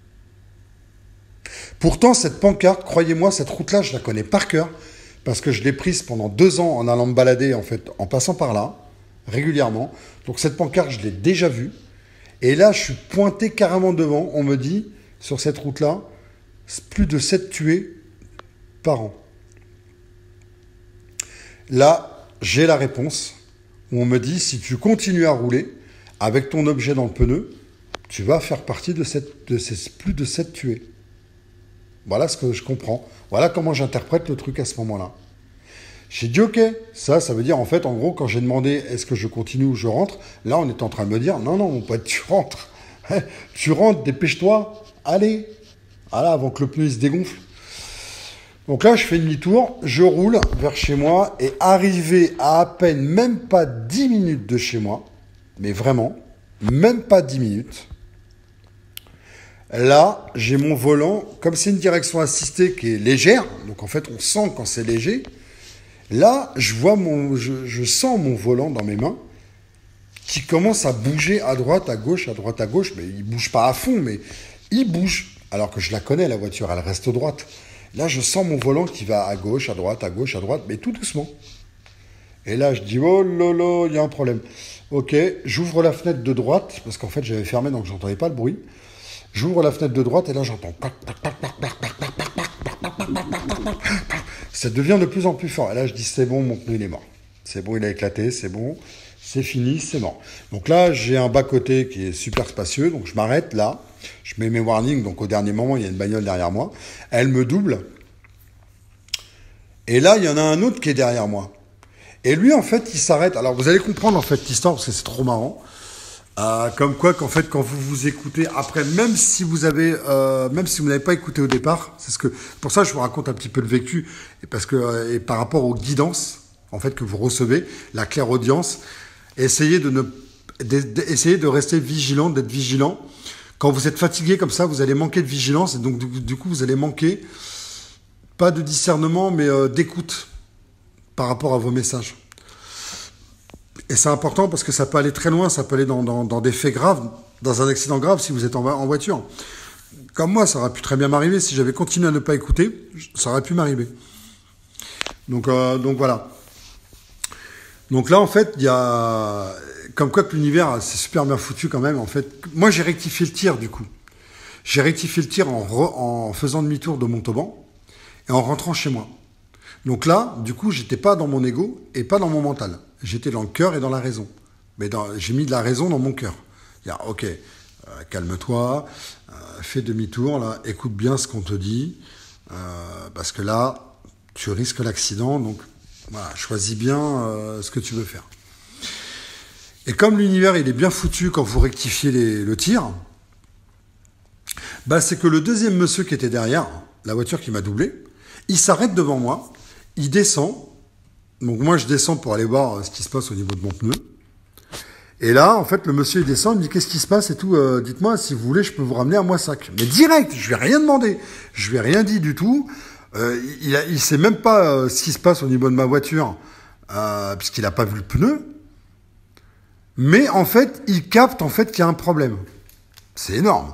Pourtant, cette pancarte, croyez-moi, cette route-là, je la connais par cœur, parce que je l'ai prise pendant deux ans en allant me balader, en fait, en passant par là, régulièrement. Donc cette pancarte, je l'ai déjà vue. Et là, je suis pointé carrément devant. On me dit, sur cette route-là, plus de sept tués par an. Là, j'ai la réponse. Où on me dit, si tu continues à rouler avec ton objet dans le pneu, tu vas faire partie de, cette, de ces plus de sept tués. Voilà ce que je comprends. Voilà comment j'interprète le truc à ce moment-là. J'ai dit ok, ça, ça veut dire en fait, en gros, quand j'ai demandé est-ce que je continue ou je rentre, là, on est en train de me dire non, non, mon pote, tu rentres. Tu rentres, dépêche-toi, allez. Voilà, avant que le pneu il se dégonfle. Donc là, je fais demi-tour, je roule vers chez moi et arrivé à à peine même pas dix minutes de chez moi, mais vraiment, même pas dix minutes, là, j'ai mon volant, comme c'est une direction assistée qui est légère, donc en fait, on sent quand c'est léger. Là, je vois mon, je, je sens mon volant dans mes mains qui commence à bouger à droite, à gauche, à droite, à gauche. Mais il bouge pas à fond, mais il bouge. Alors que je la connais, la voiture, elle reste droite. Là, je sens mon volant qui va à gauche, à droite, à gauche, à droite, mais tout doucement. Et là, je dis, oh lolo, il y a un problème. Ok, j'ouvre la fenêtre de droite, parce qu'en fait, j'avais fermé, donc je n'entendais pas le bruit. J'ouvre la fenêtre de droite, et là, j'entends... Ça devient de plus en plus fort. Et là, je dis, c'est bon, mon pneu, il est mort. C'est bon, il a éclaté, c'est bon, c'est fini, c'est mort. Donc là, j'ai un bas-côté qui est super spacieux, donc je m'arrête là. Je mets mes warnings, donc au dernier moment, il y a une bagnole derrière moi. Elle me double. Et là, il y en a un autre qui est derrière moi. Et lui, en fait, il s'arrête. Alors, vous allez comprendre, en fait, l'histoire, parce que c'est trop marrant. Euh, comme quoi qu'en fait quand vous vous écoutez après, même si vous avez euh, même si vous n'avez pas écouté au départ, c'est ce que pour ça je vous raconte un petit peu le vécu et parce que euh, et par rapport aux guidances en fait que vous recevez, la clairaudience, essayez de ne essayez de rester vigilant, d'être vigilant. Quand vous êtes fatigué comme ça, vous allez manquer de vigilance et donc du, du coup vous allez manquer pas de discernement mais euh, d'écoute par rapport à vos messages. Et c'est important parce que ça peut aller très loin, ça peut aller dans, dans, dans des faits graves, dans un accident grave si vous êtes en, en voiture. Comme moi, ça aurait pu très bien m'arriver. Si j'avais continué à ne pas écouter, ça aurait pu m'arriver. Donc, euh, donc voilà. Donc là, en fait, il y a... Comme quoi que l'univers, c'est super bien foutu quand même. En fait, moi, j'ai rectifié le tir du coup. J'ai rectifié le tir en, re... en faisant demi-tour de Montauban et en rentrant chez moi. Donc là, du coup, j'étais pas dans mon ego et pas dans mon mental. J'étais dans le cœur et dans la raison. Mais dans, j'ai mis de la raison dans mon cœur. Il y a, ok, euh, calme-toi, euh, fais demi-tour, là, écoute bien ce qu'on te dit, euh, parce que là, tu risques l'accident, donc voilà, choisis bien euh, ce que tu veux faire. Et comme l'univers, il est bien foutu quand vous rectifiez les, le tir, bah, c'est que le deuxième monsieur qui était derrière, la voiture qui m'a doublé, il s'arrête devant moi, il descend. Donc moi, je descends pour aller voir ce qui se passe au niveau de mon pneu. Et là, en fait, le monsieur, il descend, il me dit, qu'est-ce qui se passe et tout, euh, dites-moi, si vous voulez, je peux vous ramener à Moissac. Mais direct, je lui ai rien demandé. Je lui ai rien dit du tout. Euh, il, a, il sait même pas euh, ce qui se passe au niveau de ma voiture, euh, puisqu'il a pas vu le pneu. Mais en fait, il capte, en fait, qu'il y a un problème. C'est énorme.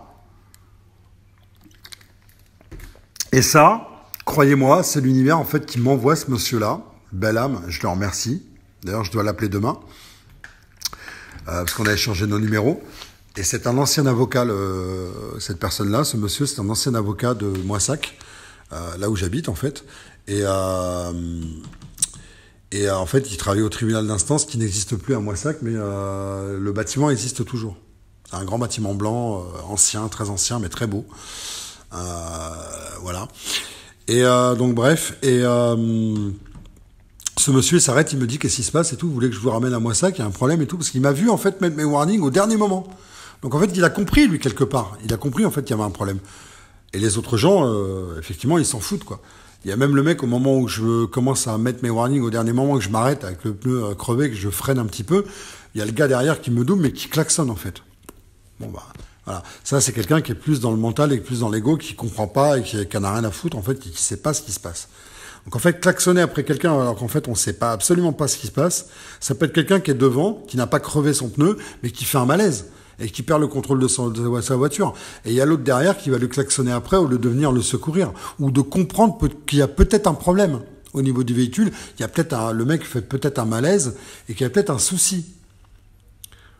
Et ça, croyez-moi, c'est l'univers, en fait, qui m'envoie ce monsieur-là. Belle âme, je le remercie. D'ailleurs, je dois l'appeler demain, euh, parce qu'on a échangé nos numéros. Et c'est un ancien avocat, le, cette personne-là, ce monsieur, c'est un ancien avocat de Moissac, euh, là où j'habite, en fait. Et, euh, et euh, en fait, il travaille au tribunal d'instance, qui n'existe plus à Moissac, mais euh, le bâtiment existe toujours. C'est un grand bâtiment blanc, euh, ancien, très ancien, mais très beau. Euh, voilà. Et euh, donc, bref, et... Euh, ce monsieur s'arrête, il me dit qu'est-ce qui se passe et tout, vous voulez que je vous ramène à Moissac, il y a un problème et tout, parce qu'il m'a vu en fait mettre mes warnings au dernier moment. Donc en fait, il a compris lui quelque part, il a compris en fait qu'il y avait un problème. Et les autres gens, euh, effectivement, ils s'en foutent quoi. Il y a même le mec au moment où je commence à mettre mes warnings au dernier moment, que je m'arrête avec le pneu crevé, que je freine un petit peu, il y a le gars derrière qui me double mais qui klaxonne en fait. Bon bah voilà, ça c'est quelqu'un qui est plus dans le mental et plus dans l'ego, qui comprend pas et qui, qui en a rien à foutre en fait, qui, qui sait pas ce qui se passe. Donc en fait, klaxonner après quelqu'un alors qu'en fait on ne sait pas absolument pas ce qui se passe, ça peut être quelqu'un qui est devant, qui n'a pas crevé son pneu, mais qui fait un malaise et qui perd le contrôle de, son, de sa voiture. Et il y a l'autre derrière qui va le klaxonner après au lieu de venir le secourir ou de comprendre qu'il y a peut-être un problème au niveau du véhicule. Il y a peut-être un, le mec fait peut-être un malaise et qu'il y a peut-être un souci.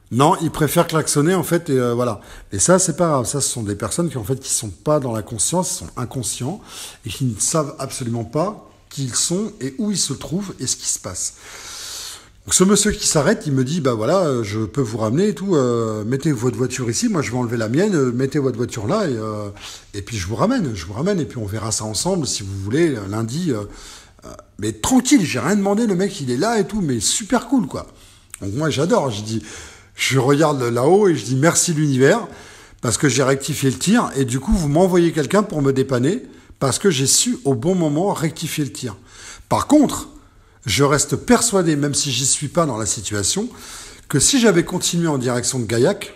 Non, ils préfèrent klaxonner en fait et euh, voilà. Et ça c'est pas grave, ça ce sont des personnes qui en fait qui sont pas dans la conscience, sont inconscients et qui ne savent absolument pas qui ils sont et où ils se trouvent et ce qui se passe. Donc ce monsieur qui s'arrête, il me dit bah voilà, euh, je peux vous ramener et tout, euh, mettez votre voiture ici, moi je vais enlever la mienne, euh, mettez votre voiture là et euh, et puis je vous ramène, je vous ramène et puis on verra ça ensemble si vous voulez lundi. Euh, euh, mais tranquille, j'ai rien demandé, le mec il est là et tout, mais super cool quoi. Donc moi j'adore, je dis je regarde là-haut et je dis merci l'univers parce que j'ai rectifié le tir et du coup vous m'envoyez quelqu'un pour me dépanner parce que j'ai su au bon moment rectifier le tir. Par contre, je reste persuadé, même si j'y suis pas dans la situation, que si j'avais continué en direction de Gaillac,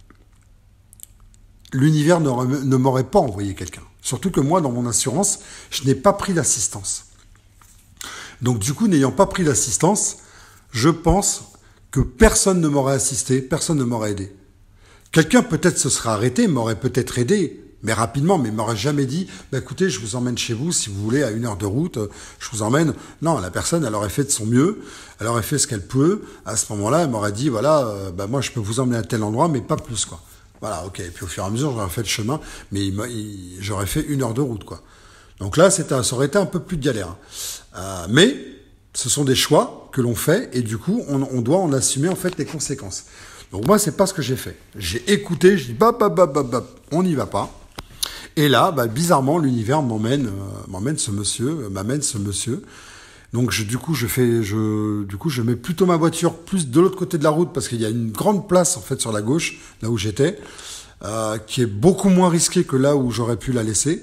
l'univers ne m'aurait pas envoyé quelqu'un. Surtout que moi, dans mon assurance, je n'ai pas pris d'assistance. Donc du coup, n'ayant pas pris d'assistance, je pense que personne ne m'aurait assisté, personne ne m'aurait aidé. Quelqu'un peut-être se serait arrêté, m'aurait peut-être aidé, mais rapidement, mais m'aurait jamais dit bah, « écoutez, je vous emmène chez vous, si vous voulez, à une heure de route, je vous emmène ». Non, la personne, elle aurait fait de son mieux, elle aurait fait ce qu'elle peut. À ce moment-là, elle m'aurait dit « voilà, euh, bah, moi, je peux vous emmener à tel endroit, mais pas plus, quoi ». Voilà, ok. Et puis au fur et à mesure, j'aurais fait le chemin, mais il, il, j'aurais fait une heure de route, quoi. Donc là, c'était, ça aurait été un peu plus de galère. Euh, mais ce sont des choix que l'on fait, et du coup, on, on doit en assumer, en fait, les conséquences. Donc moi, c'est pas ce que j'ai fait. J'ai écouté, je dis bap, bap, bap, bap, bap, on n'y va pas. Et là, bah, bizarrement, l'univers m'emmène, euh, m'emmène ce monsieur, euh, m'amène ce monsieur. Donc je, du coup, je fais, je, du coup, je mets plutôt ma voiture plus de l'autre côté de la route parce qu'il y a une grande place en fait sur la gauche, là où j'étais, euh, qui est beaucoup moins risquée que là où j'aurais pu la laisser.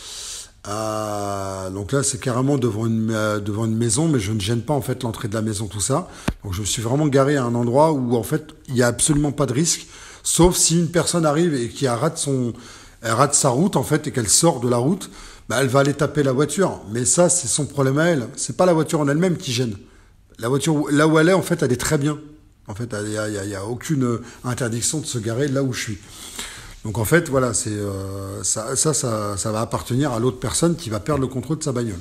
Euh, donc là, c'est carrément devant une, euh, devant une maison, mais je ne gêne pas en fait l'entrée de la maison, tout ça. Donc je me suis vraiment garé à un endroit où en fait il n'y a absolument pas de risque, sauf si une personne arrive et qui a rate son, elle rate sa route en fait et qu'elle sort de la route, bah, elle va aller taper la voiture. Mais ça, c'est son problème à elle. C'est pas la voiture en elle-même qui gêne. La voiture là où elle est, en fait, elle est très bien. En fait, il y a, y a, y a aucune interdiction de se garer là où je suis. Donc en fait, voilà, c'est euh, ça, ça, ça, ça va appartenir à l'autre personne qui va perdre le contrôle de sa bagnole.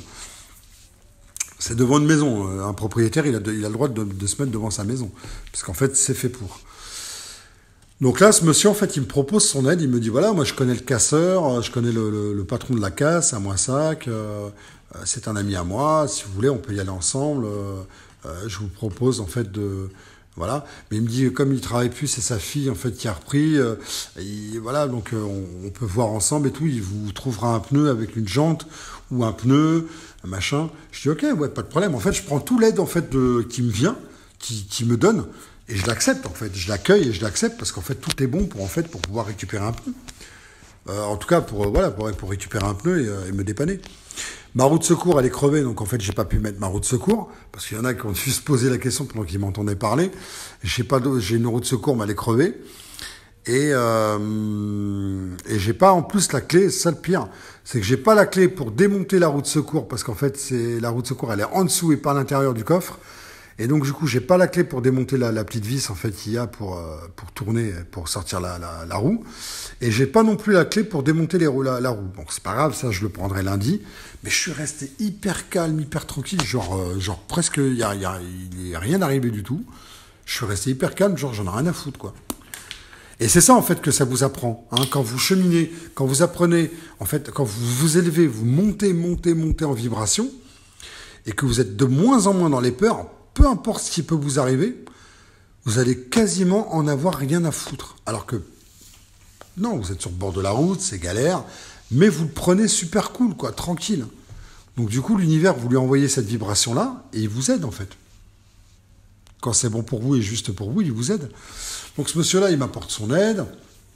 C'est devant une maison. Un propriétaire, il a, de, il a le droit de, de se mettre devant sa maison, parce qu'en fait, c'est fait pour. Donc là, ce monsieur, en fait, il me propose son aide. Il me dit voilà, moi, je connais le casseur, je connais le, le, le patron de la casse à Moissac. Euh, c'est un ami à moi. Si vous voulez, on peut y aller ensemble. Euh, euh, je vous propose en fait de Voilà. Mais il me dit, comme il travaille plus, c'est sa fille, en fait, qui a repris. Euh, et voilà, donc euh, on, on peut voir ensemble et tout. Il vous trouvera un pneu avec une jante ou un pneu, un machin. Je dis, ok, ouais, pas de problème. En fait, je prends tout l'aide, en fait, de, qui me vient, qui, qui me donne, et je l'accepte, en fait. Je l'accueille et je l'accepte parce qu'en fait, tout est bon pour, en fait, pour pouvoir récupérer un pneu. Euh, en tout cas, pour, euh, voilà, pour, pour récupérer un pneu et, euh, et me dépanner. Ma roue de secours, elle est crevée, donc en fait, j'ai pas pu mettre ma roue de secours, parce qu'il y en a qui ont dû se poser la question pendant qu'ils m'entendaient parler. J'ai pas, j'ai une roue de secours, mais elle est crevée. Et, euh, et j'ai pas en plus la clé, c'est ça le pire, c'est que j'ai pas la clé pour démonter la roue de secours, parce qu'en fait, c'est, la roue de secours, elle est en dessous et pas à l'intérieur du coffre. Et donc, du coup, j'ai pas la clé pour démonter la, la petite vis, en fait, qu'il y a pour, euh, pour tourner, pour sortir la, la, la roue. Et j'ai pas non plus la clé pour démonter les roues, la, la roue. Bon, c'est pas grave, ça, je le prendrai lundi. Mais je suis resté hyper calme, hyper tranquille, genre, euh, genre presque, il y a, y a, y a rien arrivé du tout. Je suis resté hyper calme, genre, j'en ai rien à foutre, quoi. Et c'est ça, en fait, que ça vous apprend. Hein, quand vous cheminez, quand vous apprenez, en fait, quand vous vous élevez, vous montez, montez, montez en vibration, et que vous êtes de moins en moins dans les peurs, peu importe ce qui peut vous arriver, vous allez quasiment en avoir rien à foutre. Alors que, non, vous êtes sur le bord de la route, c'est galère, mais vous le prenez super cool, quoi, tranquille. Donc du coup, l'univers, vous lui envoyez cette vibration-là, et il vous aide, en fait. Quand c'est bon pour vous et juste pour vous, il vous aide. Donc ce monsieur-là, il m'apporte son aide,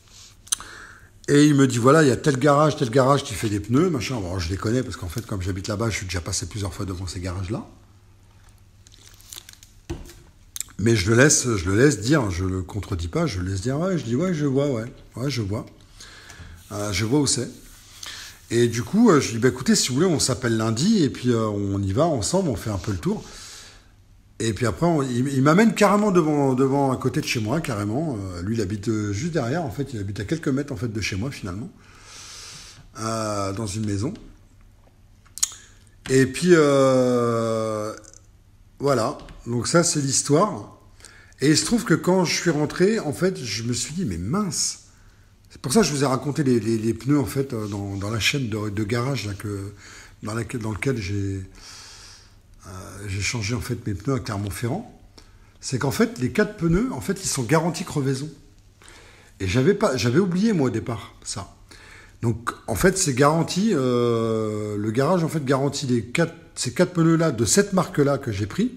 et il me dit, voilà, il y a tel garage, tel garage qui fait des pneus, machin. Bon, je les connais, parce qu'en fait, comme j'habite là-bas, je suis déjà passé plusieurs fois devant ces garages-là. Mais je le laisse, je le laisse dire, je le contredis pas, je le laisse dire, ouais, je dis, ouais, je vois, ouais, ouais, je vois. Euh, je vois où c'est. Et du coup, euh, je dis, bah écoutez, si vous voulez, on s'appelle lundi, et puis euh, on y va ensemble, on fait un peu le tour. Et puis après, on, il, il m'amène carrément devant, devant, à côté de chez moi, carrément. Euh, lui, il habite euh, juste derrière, en fait, il habite à quelques mètres, en fait, de chez moi, finalement. Euh, dans une maison. Et puis, euh, voilà. Donc ça, c'est l'histoire. Et il se trouve que quand je suis rentré, en fait, je me suis dit, mais mince. C'est pour ça que je vous ai raconté les, les, les pneus, en fait, dans, dans la chaîne de, de garage là, que, dans, laquelle, dans lequel j'ai euh, j'ai changé, en fait, mes pneus à Clermont-Ferrand. C'est qu'en fait, les quatre pneus, en fait, ils sont garantis crevaison. Et j'avais pas, j'avais oublié, moi, au départ, ça. Donc, en fait, c'est garanti, euh, le garage, en fait, garantit les quatre, ces quatre pneus-là, de cette marque-là que j'ai pris.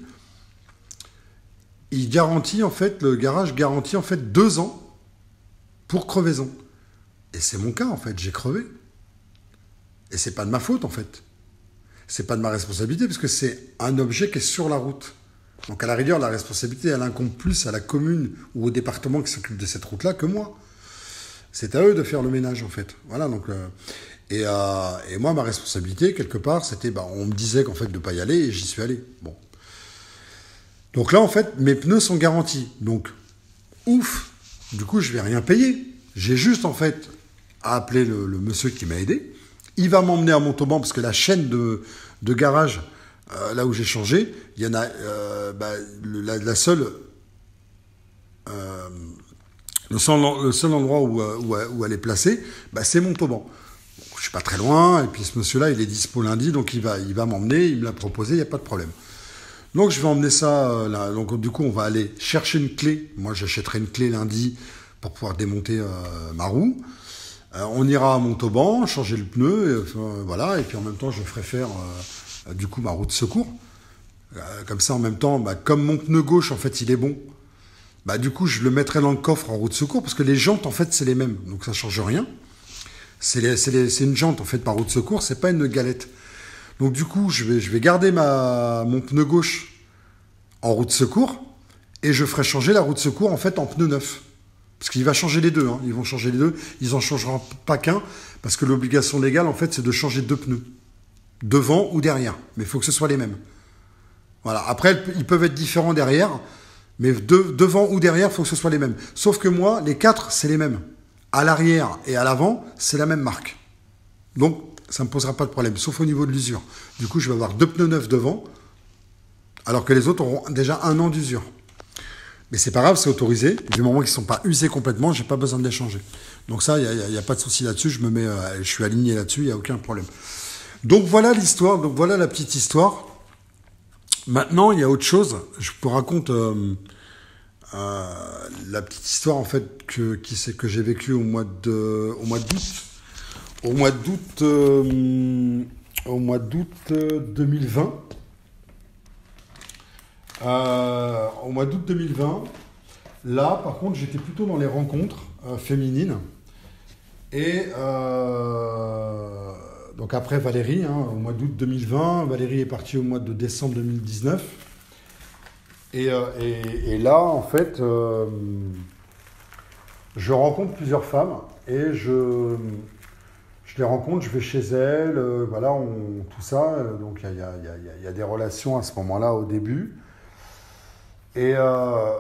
Il garantit, en fait, le garage garantit, en fait, deux ans pour crevaison. Et c'est mon cas, en fait, j'ai crevé. Et c'est pas de ma faute, en fait. C'est pas de ma responsabilité, parce que c'est un objet qui est sur la route. Donc, à la rigueur, la responsabilité, elle incombe plus à la commune ou au département qui s'occupe de cette route-là que moi. C'est à eux de faire le ménage, en fait. Voilà, donc... Euh, et, euh, et moi, ma responsabilité, quelque part, c'était... Bah, on me disait qu'en fait, de ne pas y aller, et j'y suis allé. Bon. Donc là, en fait, mes pneus sont garantis. Donc, ouf. Du coup, je vais rien payer. J'ai juste, en fait, à appeler le, le monsieur qui m'a aidé. Il va m'emmener à Montauban, parce que la chaîne de, de garage, euh, là où j'ai changé, il y en a... Euh, bah, le, la, la seule... Euh, Le seul, le seul endroit où, où, où elle est placée, bah, c'est Montauban. Bon, je ne suis pas très loin, et puis ce monsieur-là, il est dispo lundi, donc il va, il va m'emmener, il me l'a proposé, il n'y a pas de problème. Donc je vais emmener ça, euh, là. Donc du coup, on va aller chercher une clé. Moi, j'achèterai une clé lundi pour pouvoir démonter euh, ma roue. Euh, on ira à Montauban, changer le pneu, et, euh, voilà, et puis en même temps, je ferai faire euh, du coup ma roue de secours. Euh, comme ça, en même temps, bah, comme mon pneu gauche, en fait, il est bon. Bah, du coup, je le mettrai dans le coffre en roue de secours, parce que les jantes, en fait, c'est les mêmes. Donc, ça change rien. C'est les, c'est les, c'est une jante, en fait, par roue de secours. C'est pas une galette. Donc, du coup, je vais, je vais garder ma, mon pneu gauche en roue de secours, et je ferai changer la roue de secours, en fait, en pneu neuf. Parce qu'il va changer les deux. Hein. Ils vont changer les deux. Ils en changeront pas qu'un, parce que l'obligation légale, en fait, c'est de changer deux pneus. Devant ou derrière. Mais il faut que ce soit les mêmes. Voilà. Après, ils peuvent être différents derrière. Mais de, devant ou derrière, il faut que ce soit les mêmes. Sauf que moi, les quatre, c'est les mêmes. À l'arrière et à l'avant, c'est la même marque. Donc, ça ne me posera pas de problème, sauf au niveau de l'usure. Du coup, je vais avoir deux pneus neufs devant, alors que les autres auront déjà un an d'usure. Mais c'est pas grave, c'est autorisé. Du moment qu'ils ne sont pas usés complètement, je n'ai pas besoin de les changer. Donc ça, il n'y a, a, a pas de souci là-dessus. Je me mets, euh, je suis aligné là-dessus, il n'y a aucun problème. Donc voilà l'histoire, donc voilà la petite histoire. Maintenant, il y a autre chose. Je vous raconte euh, euh, la petite histoire en fait que, qui, que j'ai vécue au mois de, au mois d'août. Au mois d'août, euh, au mois d'août euh, deux mille vingt. Euh, au mois d'août deux mille vingt. Là, par contre, j'étais plutôt dans les rencontres euh, féminines. Et euh, donc après Valérie, hein, au mois d'août deux mille vingt, Valérie est partie au mois de décembre deux mille dix-neuf. Et, euh, et, et là, en fait, euh, je rencontre plusieurs femmes et je, je les rencontre, je vais chez elles, euh, voilà, on, tout ça. Euh, donc il y a, y, a, y, a, y a des relations à ce moment-là au début. Et euh,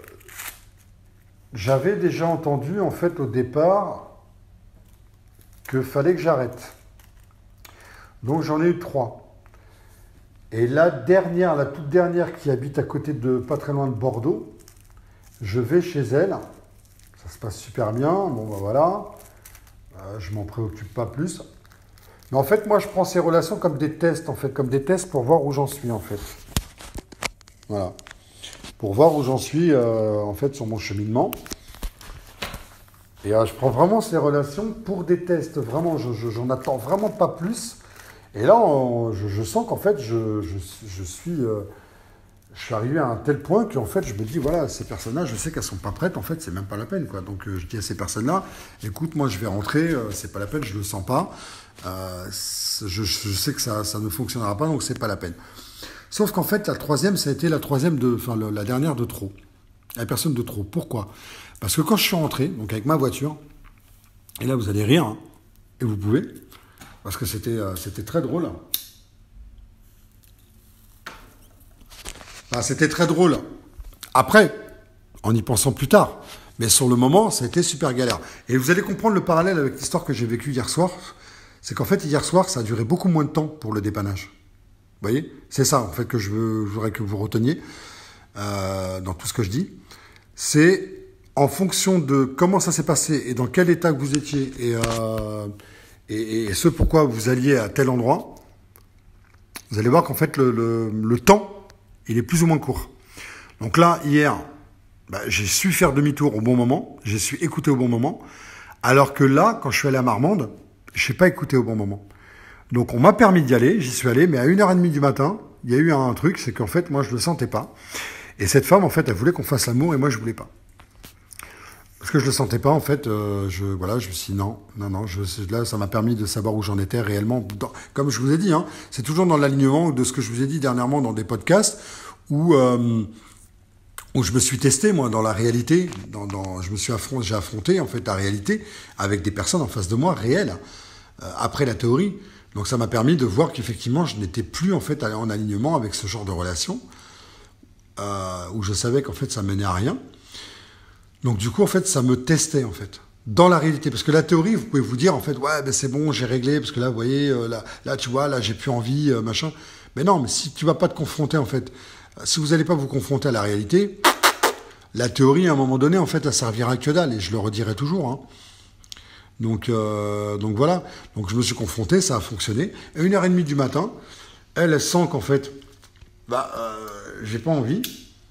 j'avais déjà entendu, en fait, au départ, qu'il fallait que j'arrête. Donc j'en ai eu trois. Et la dernière, la toute dernière qui habite à côté de, pas très loin de Bordeaux, je vais chez elle. Ça se passe super bien. Bon, ben voilà. Euh, je m'en préoccupe pas plus. Mais en fait, moi, je prends ces relations comme des tests, en fait, comme des tests pour voir où j'en suis, en fait. Voilà. Pour voir où j'en suis, euh, en fait, sur mon cheminement. Et euh, je prends vraiment ces relations pour des tests. Vraiment, je, je, j'en attends vraiment pas plus. Et là, on, je, je sens qu'en fait, je, je, je, suis, euh, je suis arrivé à un tel point qu'en fait, je me dis, voilà, ces personnes-là, je sais qu'elles sont pas prêtes. En fait, c'est même pas la peine, quoi. Donc, euh, je dis à ces personnes-là, écoute, moi, je vais rentrer. Euh, c'est pas la peine, je le sens pas. Euh, je, je sais que ça, ça ne fonctionnera pas, donc c'est pas la peine. Sauf qu'en fait, la troisième, ça a été la troisième de, enfin, le, la dernière de trop. La personne de trop. Pourquoi ? Parce que quand je suis rentré, donc avec ma voiture, et là, vous allez rire, hein, et vous pouvez, parce que c'était, euh, c'était très drôle. Enfin, c'était très drôle. Après, en y pensant plus tard. Mais sur le moment, ça a été super galère. Et vous allez comprendre le parallèle avec l'histoire que j'ai vécue hier soir. C'est qu'en fait, hier soir, ça a duré beaucoup moins de temps pour le dépannage. Vous voyez ? C'est ça, en fait, que je, veux, je voudrais que vous reteniez. euh, dans tout ce que je dis, c'est en fonction de comment ça s'est passé et dans quel état que vous étiez et, euh, et, et ce pourquoi vous alliez à tel endroit, vous allez voir qu'en fait le, le, le temps, il est plus ou moins court. Donc là, hier, bah, j'ai su faire demi-tour au bon moment, j'ai su écouter au bon moment, alors que là, quand je suis allé à Marmande, je n'ai pas écouté au bon moment. Donc on m'a permis d'y aller, j'y suis allé, mais à une heure trente du matin, il y a eu un truc, c'est qu'en fait, moi, je ne le sentais pas. Et cette femme, en fait, elle voulait qu'on fasse l'amour et moi, je ne voulais pas. Parce que je le sentais pas, en fait, euh, je, voilà, je me suis dit non, non, non, je, là, ça m'a permis de savoir où j'en étais réellement. Dans, comme je vous ai dit, hein, c'est toujours dans l'alignement de ce que je vous ai dit dernièrement dans des podcasts où, euh, où je me suis testé, moi, dans la réalité, dans, dans, je me suis affronté, j'ai affronté, en fait, la réalité avec des personnes en face de moi, réelles, euh, après la théorie. Donc ça m'a permis de voir qu'effectivement, je n'étais plus, en fait, en alignement avec ce genre de relation, euh, où je savais qu'en fait, ça menait à rien. Donc du coup, en fait, ça me testait, en fait, dans la réalité. Parce que la théorie, vous pouvez vous dire, en fait, ouais, ben c'est bon, j'ai réglé, parce que là, vous voyez, euh, là, là, tu vois, là, j'ai plus envie, euh, machin. Mais non, mais si tu vas pas te confronter, en fait, si vous n'allez pas vous confronter à la réalité, la théorie, à un moment donné, en fait, elle servira que dalle, et je le redirai toujours, hein. Donc, euh, donc voilà. Donc je me suis confronté, ça a fonctionné. À une heure trente du matin, elle, elle sent qu'en fait, bah, euh, j'ai pas envie.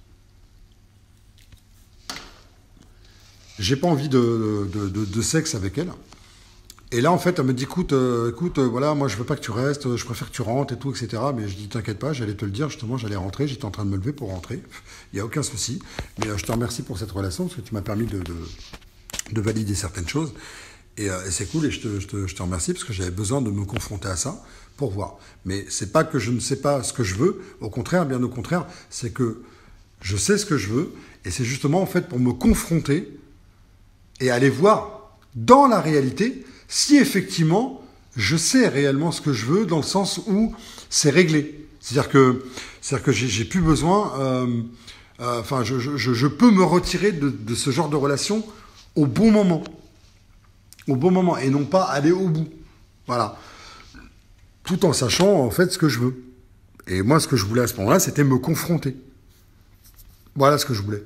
J'ai pas envie de, de, de, de sexe avec elle. Et là, en fait, elle me dit, écoute, euh, écoute, euh, voilà, moi, je veux pas que tu restes, je préfère que tu rentres et tout, et cetera. Mais je dis, t'inquiète pas, j'allais te le dire, justement, j'allais rentrer, j'étais en train de me lever pour rentrer. Il n'y a aucun souci. Mais euh, je te remercie pour cette relation, parce que tu m'as permis de, de, de valider certaines choses. Et, euh, et c'est cool, et je te, je, te, je te remercie, parce que j'avais besoin de me confronter à ça pour voir. Mais c'est pas que je ne sais pas ce que je veux, au contraire, bien au contraire, c'est que je sais ce que je veux, et c'est justement, en fait, pour me confronter et aller voir dans la réalité si effectivement je sais réellement ce que je veux, dans le sens où c'est réglé. C'est-à-dire que, c'est-à-dire que j'ai, j'ai plus besoin, euh, euh, enfin, je, je, je peux me retirer de, de ce genre de relation au bon moment. Au bon moment, et non pas aller au bout. Voilà. Tout en sachant, en fait, ce que je veux. Et moi, ce que je voulais à ce moment-là, c'était me confronter. Voilà ce que je voulais.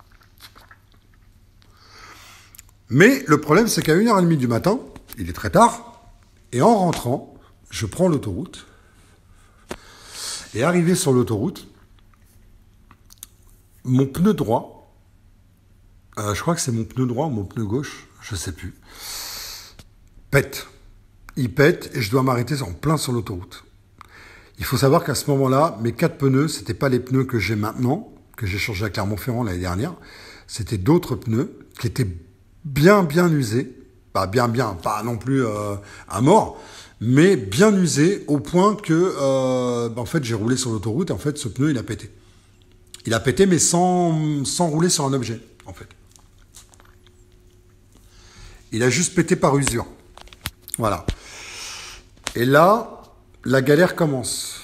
Mais le problème, c'est qu'à une heure trente du matin, il est très tard, et en rentrant, je prends l'autoroute. Et arrivé sur l'autoroute, mon pneu droit, euh, je crois que c'est mon pneu droit ou mon pneu gauche, je sais plus, pète. Il pète et je dois m'arrêter en plein sur l'autoroute. Il faut savoir qu'à ce moment-là, mes quatre pneus, c'était pas les pneus que j'ai maintenant, que j'ai changé à Clermont-Ferrand l'année dernière, c'était d'autres pneus qui étaient bien, bien usé, pas bien, bien, pas non plus euh, à mort, mais bien usé au point que, euh, bah, en fait, j'ai roulé sur l'autoroute et en fait, ce pneu, il a pété. Il a pété, mais sans, sans rouler sur un objet, en fait. Il a juste pété par usure. Voilà. Et là, la galère commence.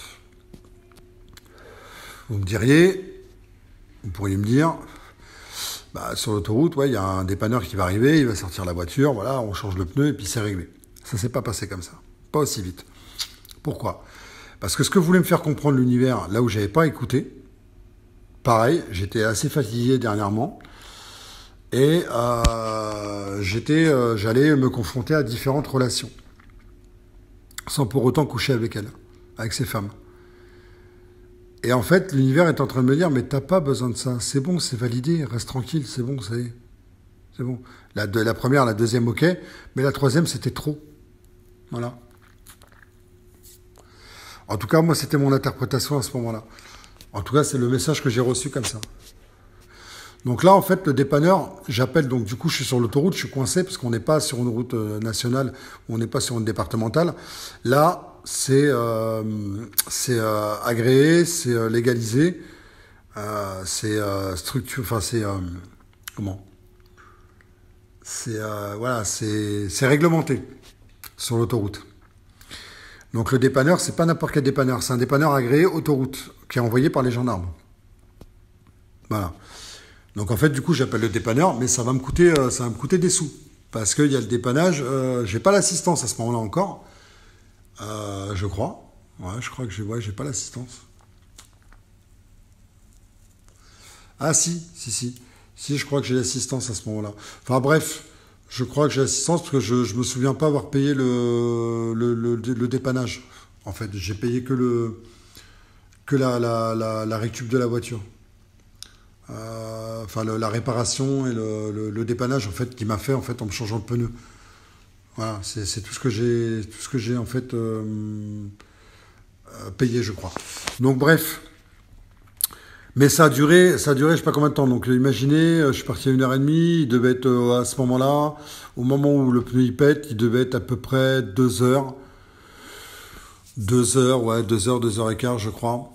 Vous me diriez, vous pourriez me dire, bah, sur l'autoroute, ouais, il y a un dépanneur qui va arriver, il va sortir la voiture, voilà, on change le pneu et puis c'est réglé. Ça s'est pas passé comme ça. Pas aussi vite. Pourquoi ? Parce que ce que voulait me faire comprendre l'univers, là où j'avais pas écouté, pareil, j'étais assez fatigué dernièrement, et euh, j'étais, euh, j'allais me confronter à différentes relations, sans pour autant coucher avec elles, avec ces femmes. Et en fait, l'univers est en train de me dire, mais t'as pas besoin de ça. C'est bon, c'est validé, reste tranquille, c'est bon, c'est, c'est bon. La, de, la première, la deuxième, ok, mais la troisième, c'était trop. Voilà. En tout cas, moi, c'était mon interprétation à ce moment-là. En tout cas, c'est le message que j'ai reçu comme ça. Donc là, en fait, le dépanneur, j'appelle, donc du coup, je suis sur l'autoroute, je suis coincé, parce qu'on n'est pas sur une route nationale, on n'est pas sur une départementale. Là, c'est euh, c'est euh, agréé, c'est euh, légalisé, euh, c'est euh, structure, enfin c'est euh, comment C'est euh, voilà, c'est c'est réglementé sur l'autoroute. Donc le dépanneur, c'est pas n'importe quel dépanneur, c'est un dépanneur agréé autoroute qui est envoyé par les gendarmes. Voilà. Donc en fait, du coup, j'appelle le dépanneur, mais ça va me coûter, euh, ça va me coûter des sous parce qu'il y a le dépannage. Euh, j'ai pas l'assistance à ce moment-là encore. Euh, je crois. Ouais, je crois que j'ai ouais, j'ai pas l'assistance. Ah si, si, si. Si, je crois que j'ai l'assistance à ce moment-là. Enfin bref, je crois que j'ai l'assistance parce que je, je me souviens pas avoir payé le, le, le, le dépannage. En fait, j'ai payé que le que la, la, la, la récup de la voiture. Euh, enfin, le- la réparation et le, le- le dépannage en fait qui m'a fait en fait en me changeant le pneu. Voilà, c'est c'est tout ce que j'ai tout ce que j'ai en fait euh, euh, payé, je crois. Donc bref. Mais ça a duré, ça a duré je sais pas combien de temps. Donc imaginez, euh, je suis parti à une heure et demie, il devait être euh, à ce moment-là, au moment où le pneu il pète, il devait être à peu près deux heures. Deux heures, ouais, deux heures, deux heures et quart, je crois.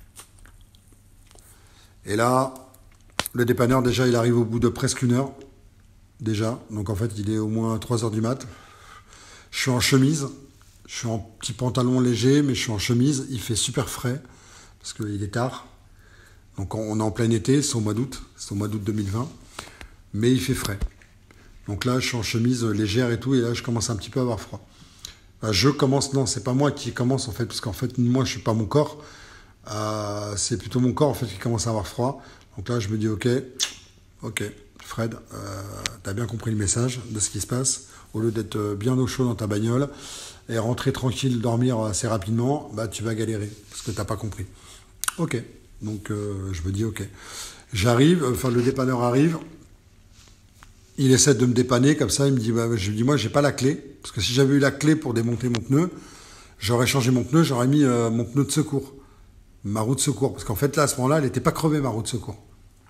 Et là, le dépanneur, déjà, il arrive au bout de presque une heure. Déjà. Donc en fait, il est au moins trois heures du mat. Je suis en chemise. Je suis en petit pantalon léger, mais je suis en chemise. Il fait super frais, parce qu'il est tard. Donc on est en plein été, c'est au mois d'août. C'est au mois d'août deux mille vingt. Mais il fait frais. Donc là, je suis en chemise légère et tout, et là, je commence un petit peu à avoir froid. Enfin, je commence, non, c'est pas moi qui commence en fait, parce qu'en fait, moi, je suis pas mon corps. Euh, c'est plutôt mon corps en fait qui commence à avoir froid. Donc là, je me dis, ok, ok, Fred, euh, t'as bien compris le message de ce qui se passe. Au lieu d'être bien au chaud dans ta bagnole et rentrer tranquille, dormir assez rapidement, bah tu vas galérer parce que t'as pas compris. Ok, donc euh, je me dis, ok, j'arrive, enfin le dépanneur arrive. Il essaie de me dépanner comme ça, il me dit, bah, je lui dis, moi, j'ai pas la clé. Parce que si j'avais eu la clé pour démonter mon pneu, j'aurais changé mon pneu, j'aurais mis euh, mon pneu de secours. Ma roue de secours. Parce qu'en fait, là, à ce moment-là, elle n'était pas crevée, ma roue de secours.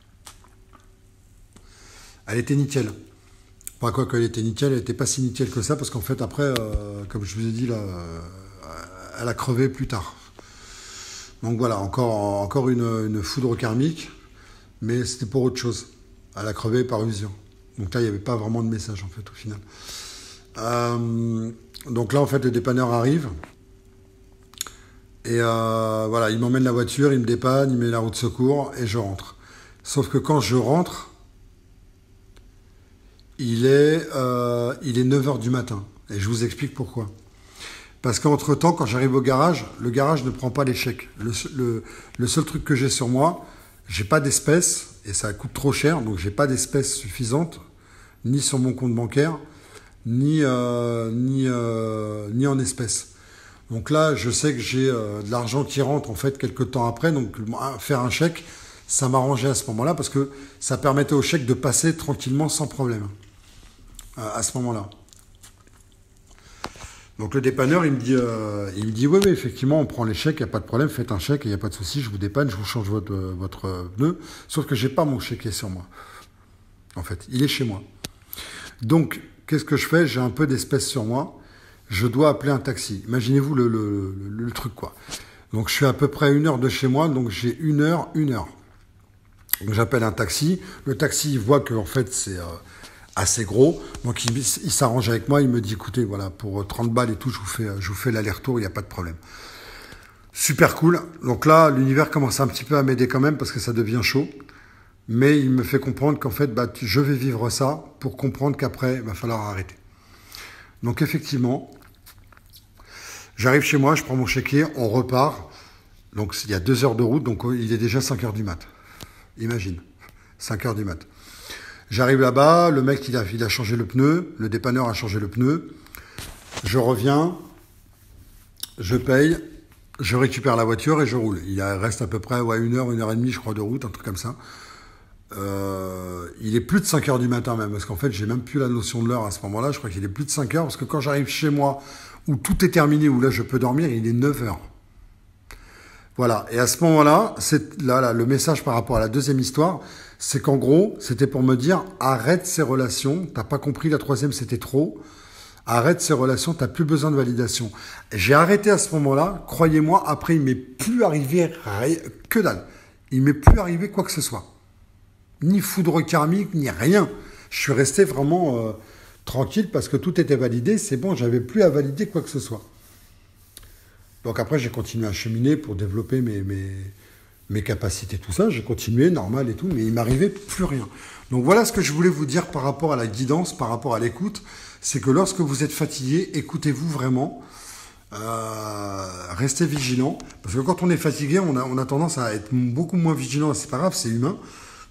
Elle était nickel. Pas quoi qu'elle était nickel, elle n'était pas si nickel que ça, parce qu'en fait, après, euh, comme je vous ai dit, là, euh, elle a crevé plus tard. Donc voilà, encore, encore une, une foudre karmique, mais c'était pour autre chose. Elle a crevé par usure. Donc là, il n'y avait pas vraiment de message, en fait, au final. Euh, donc là, en fait, le dépanneur arrive. Et euh, voilà, il m'emmène la voiture, il me dépanne, il met la roue de secours, et je rentre. Sauf que quand je rentre, il est, euh, il est neuf heures du matin. Et je vous explique pourquoi. Parce qu'entre-temps, quand j'arrive au garage, le garage ne prend pas les chèques. Le, le, le seul truc que j'ai sur moi, j'ai pas d'espèces, et ça coûte trop cher, donc j'ai pas d'espèces suffisantes, ni sur mon compte bancaire, ni, euh, ni, euh, ni en espèces. Donc là, je sais que j'ai euh, de l'argent qui rentre en fait quelques temps après, donc faire un chèque, ça m'arrangeait à ce moment-là parce que ça permettait au chèque de passer tranquillement sans problème euh, à ce moment-là. Donc le dépanneur, il me dit, euh, il me dit, oui, oui, effectivement, on prend les chèques, il n'y a pas de problème, faites un chèque, il n'y a pas de souci, je vous dépanne, je vous change votre, votre pneu, sauf que j'ai pas mon chéquier sur moi. En fait, il est chez moi. Donc, qu'est-ce que je fais? J'ai un peu d'espèces sur moi. Je dois appeler un taxi. Imaginez-vous le, le, le, le truc, quoi. Donc, je suis à peu près à une heure de chez moi. Donc, j'ai une heure, une heure. Donc, j'appelle un taxi. Le taxi, il voit que, en fait, c'est euh, assez gros. Donc, il, il s'arrange avec moi. Il me dit, écoutez, voilà, pour trente balles et tout, je vous fais, je vous fais l'aller-retour. Il n'y a pas de problème. Super cool. Donc là, l'univers commence un petit peu à m'aider quand même parce que ça devient chaud. Mais il me fait comprendre qu'en fait, bah, je vais vivre ça pour comprendre qu'après, il va falloir arrêter. Donc effectivement, j'arrive chez moi, je prends mon chéquier, on repart. Donc il y a deux heures de route, donc il est déjà cinq heures du mat. Imagine, cinq heures du mat. J'arrive là-bas, le mec il a, il a changé le pneu, le dépanneur a changé le pneu. Je reviens, je paye, je récupère la voiture et je roule. Il reste à peu près ouais, une heure, une heure et demie, je crois, de route, un truc comme ça. Euh, il est plus de cinq heures du matin même, parce qu'en fait, j'ai même plus la notion de l'heure à ce moment-là. Je crois qu'il est plus de cinq heures, parce que quand j'arrive chez moi, où tout est terminé, où là je peux dormir, il est neuf heures. Voilà. Et à ce moment-là, c'est là, là, le message par rapport à la deuxième histoire, c'est qu'en gros, c'était pour me dire, arrête ces relations. T'as pas compris, la troisième, c'était trop. Arrête ces relations, t'as plus besoin de validation. J'ai arrêté à ce moment-là. Croyez-moi, après, il m'est plus arrivé rien, que dalle. Il m'est plus arrivé quoi que ce soit. Ni foudre karmique, ni rien. Je suis resté vraiment euh, tranquille parce que tout était validé. C'est bon, j'avais plus à valider quoi que ce soit. Donc après, j'ai continué à cheminer pour développer mes, mes, mes capacités, tout ça. J'ai continué, normal et tout, mais il m'arrivait plus rien. Donc voilà ce que je voulais vous dire par rapport à la guidance, par rapport à l'écoute. C'est que lorsque vous êtes fatigué, écoutez-vous vraiment. Euh, restez vigilant. Parce que quand on est fatigué, on a, on a tendance à être beaucoup moins vigilant. C'est pas grave, c'est humain.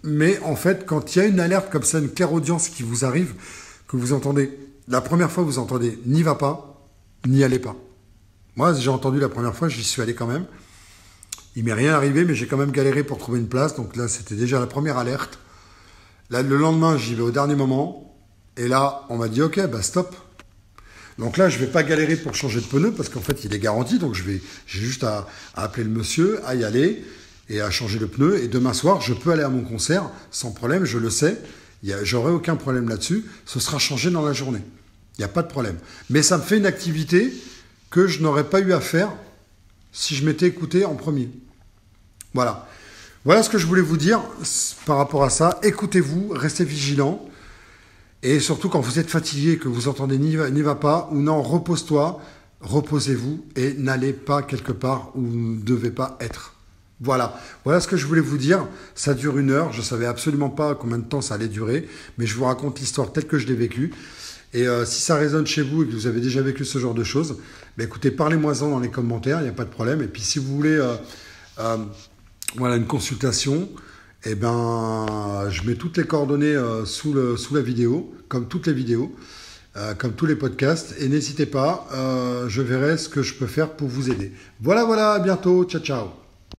mais en fait, quand il y a une alerte comme ça, une clairaudience qui vous arrive, que vous entendez, la première fois vous entendez, n'y va pas, n'y allez pas. Moi, j'ai entendu la première fois, j'y suis allé quand même. Il m'est rien arrivé, mais j'ai quand même galéré pour trouver une place. Donc là, c'était déjà la première alerte. Là, le lendemain, j'y vais au dernier moment. Et là, on m'a dit, OK, bah stop. Donc là, je vais pas galérer pour changer de pneu parce qu'en fait, il est garanti. Donc je vais, j'ai juste à, à appeler le monsieur, à y aller et à changer le pneu. Et demain soir, je peux aller à mon concert sans problème, je le sais. J'aurai aucun problème là-dessus. Ce sera changé dans la journée. Il n'y a pas de problème. Mais ça me fait une activité que je n'aurais pas eu à faire si je m'étais écouté en premier. Voilà. Voilà ce que je voulais vous dire par rapport à ça. Écoutez-vous, restez vigilants. Et surtout, quand vous êtes fatigué, que vous entendez n'y va, n'y va pas, ou non, repose-toi, reposez-vous et n'allez pas quelque part où vous ne devez pas être. Voilà. Voilà ce que je voulais vous dire. Ça dure une heure. Je ne savais absolument pas combien de temps ça allait durer, mais je vous raconte l'histoire telle que je l'ai vécue. Et euh, si ça résonne chez vous et que vous avez déjà vécu ce genre de choses, bah écoutez, parlez-moi-en dans les commentaires, il n'y a pas de problème. Et puis si vous voulez euh, euh, voilà, une consultation, eh ben, je mets toutes les coordonnées euh, sous, le, sous la vidéo, comme toutes les vidéos, euh, comme tous les podcasts. Et n'hésitez pas, euh, je verrai ce que je peux faire pour vous aider. Voilà, voilà, à bientôt. Ciao, ciao.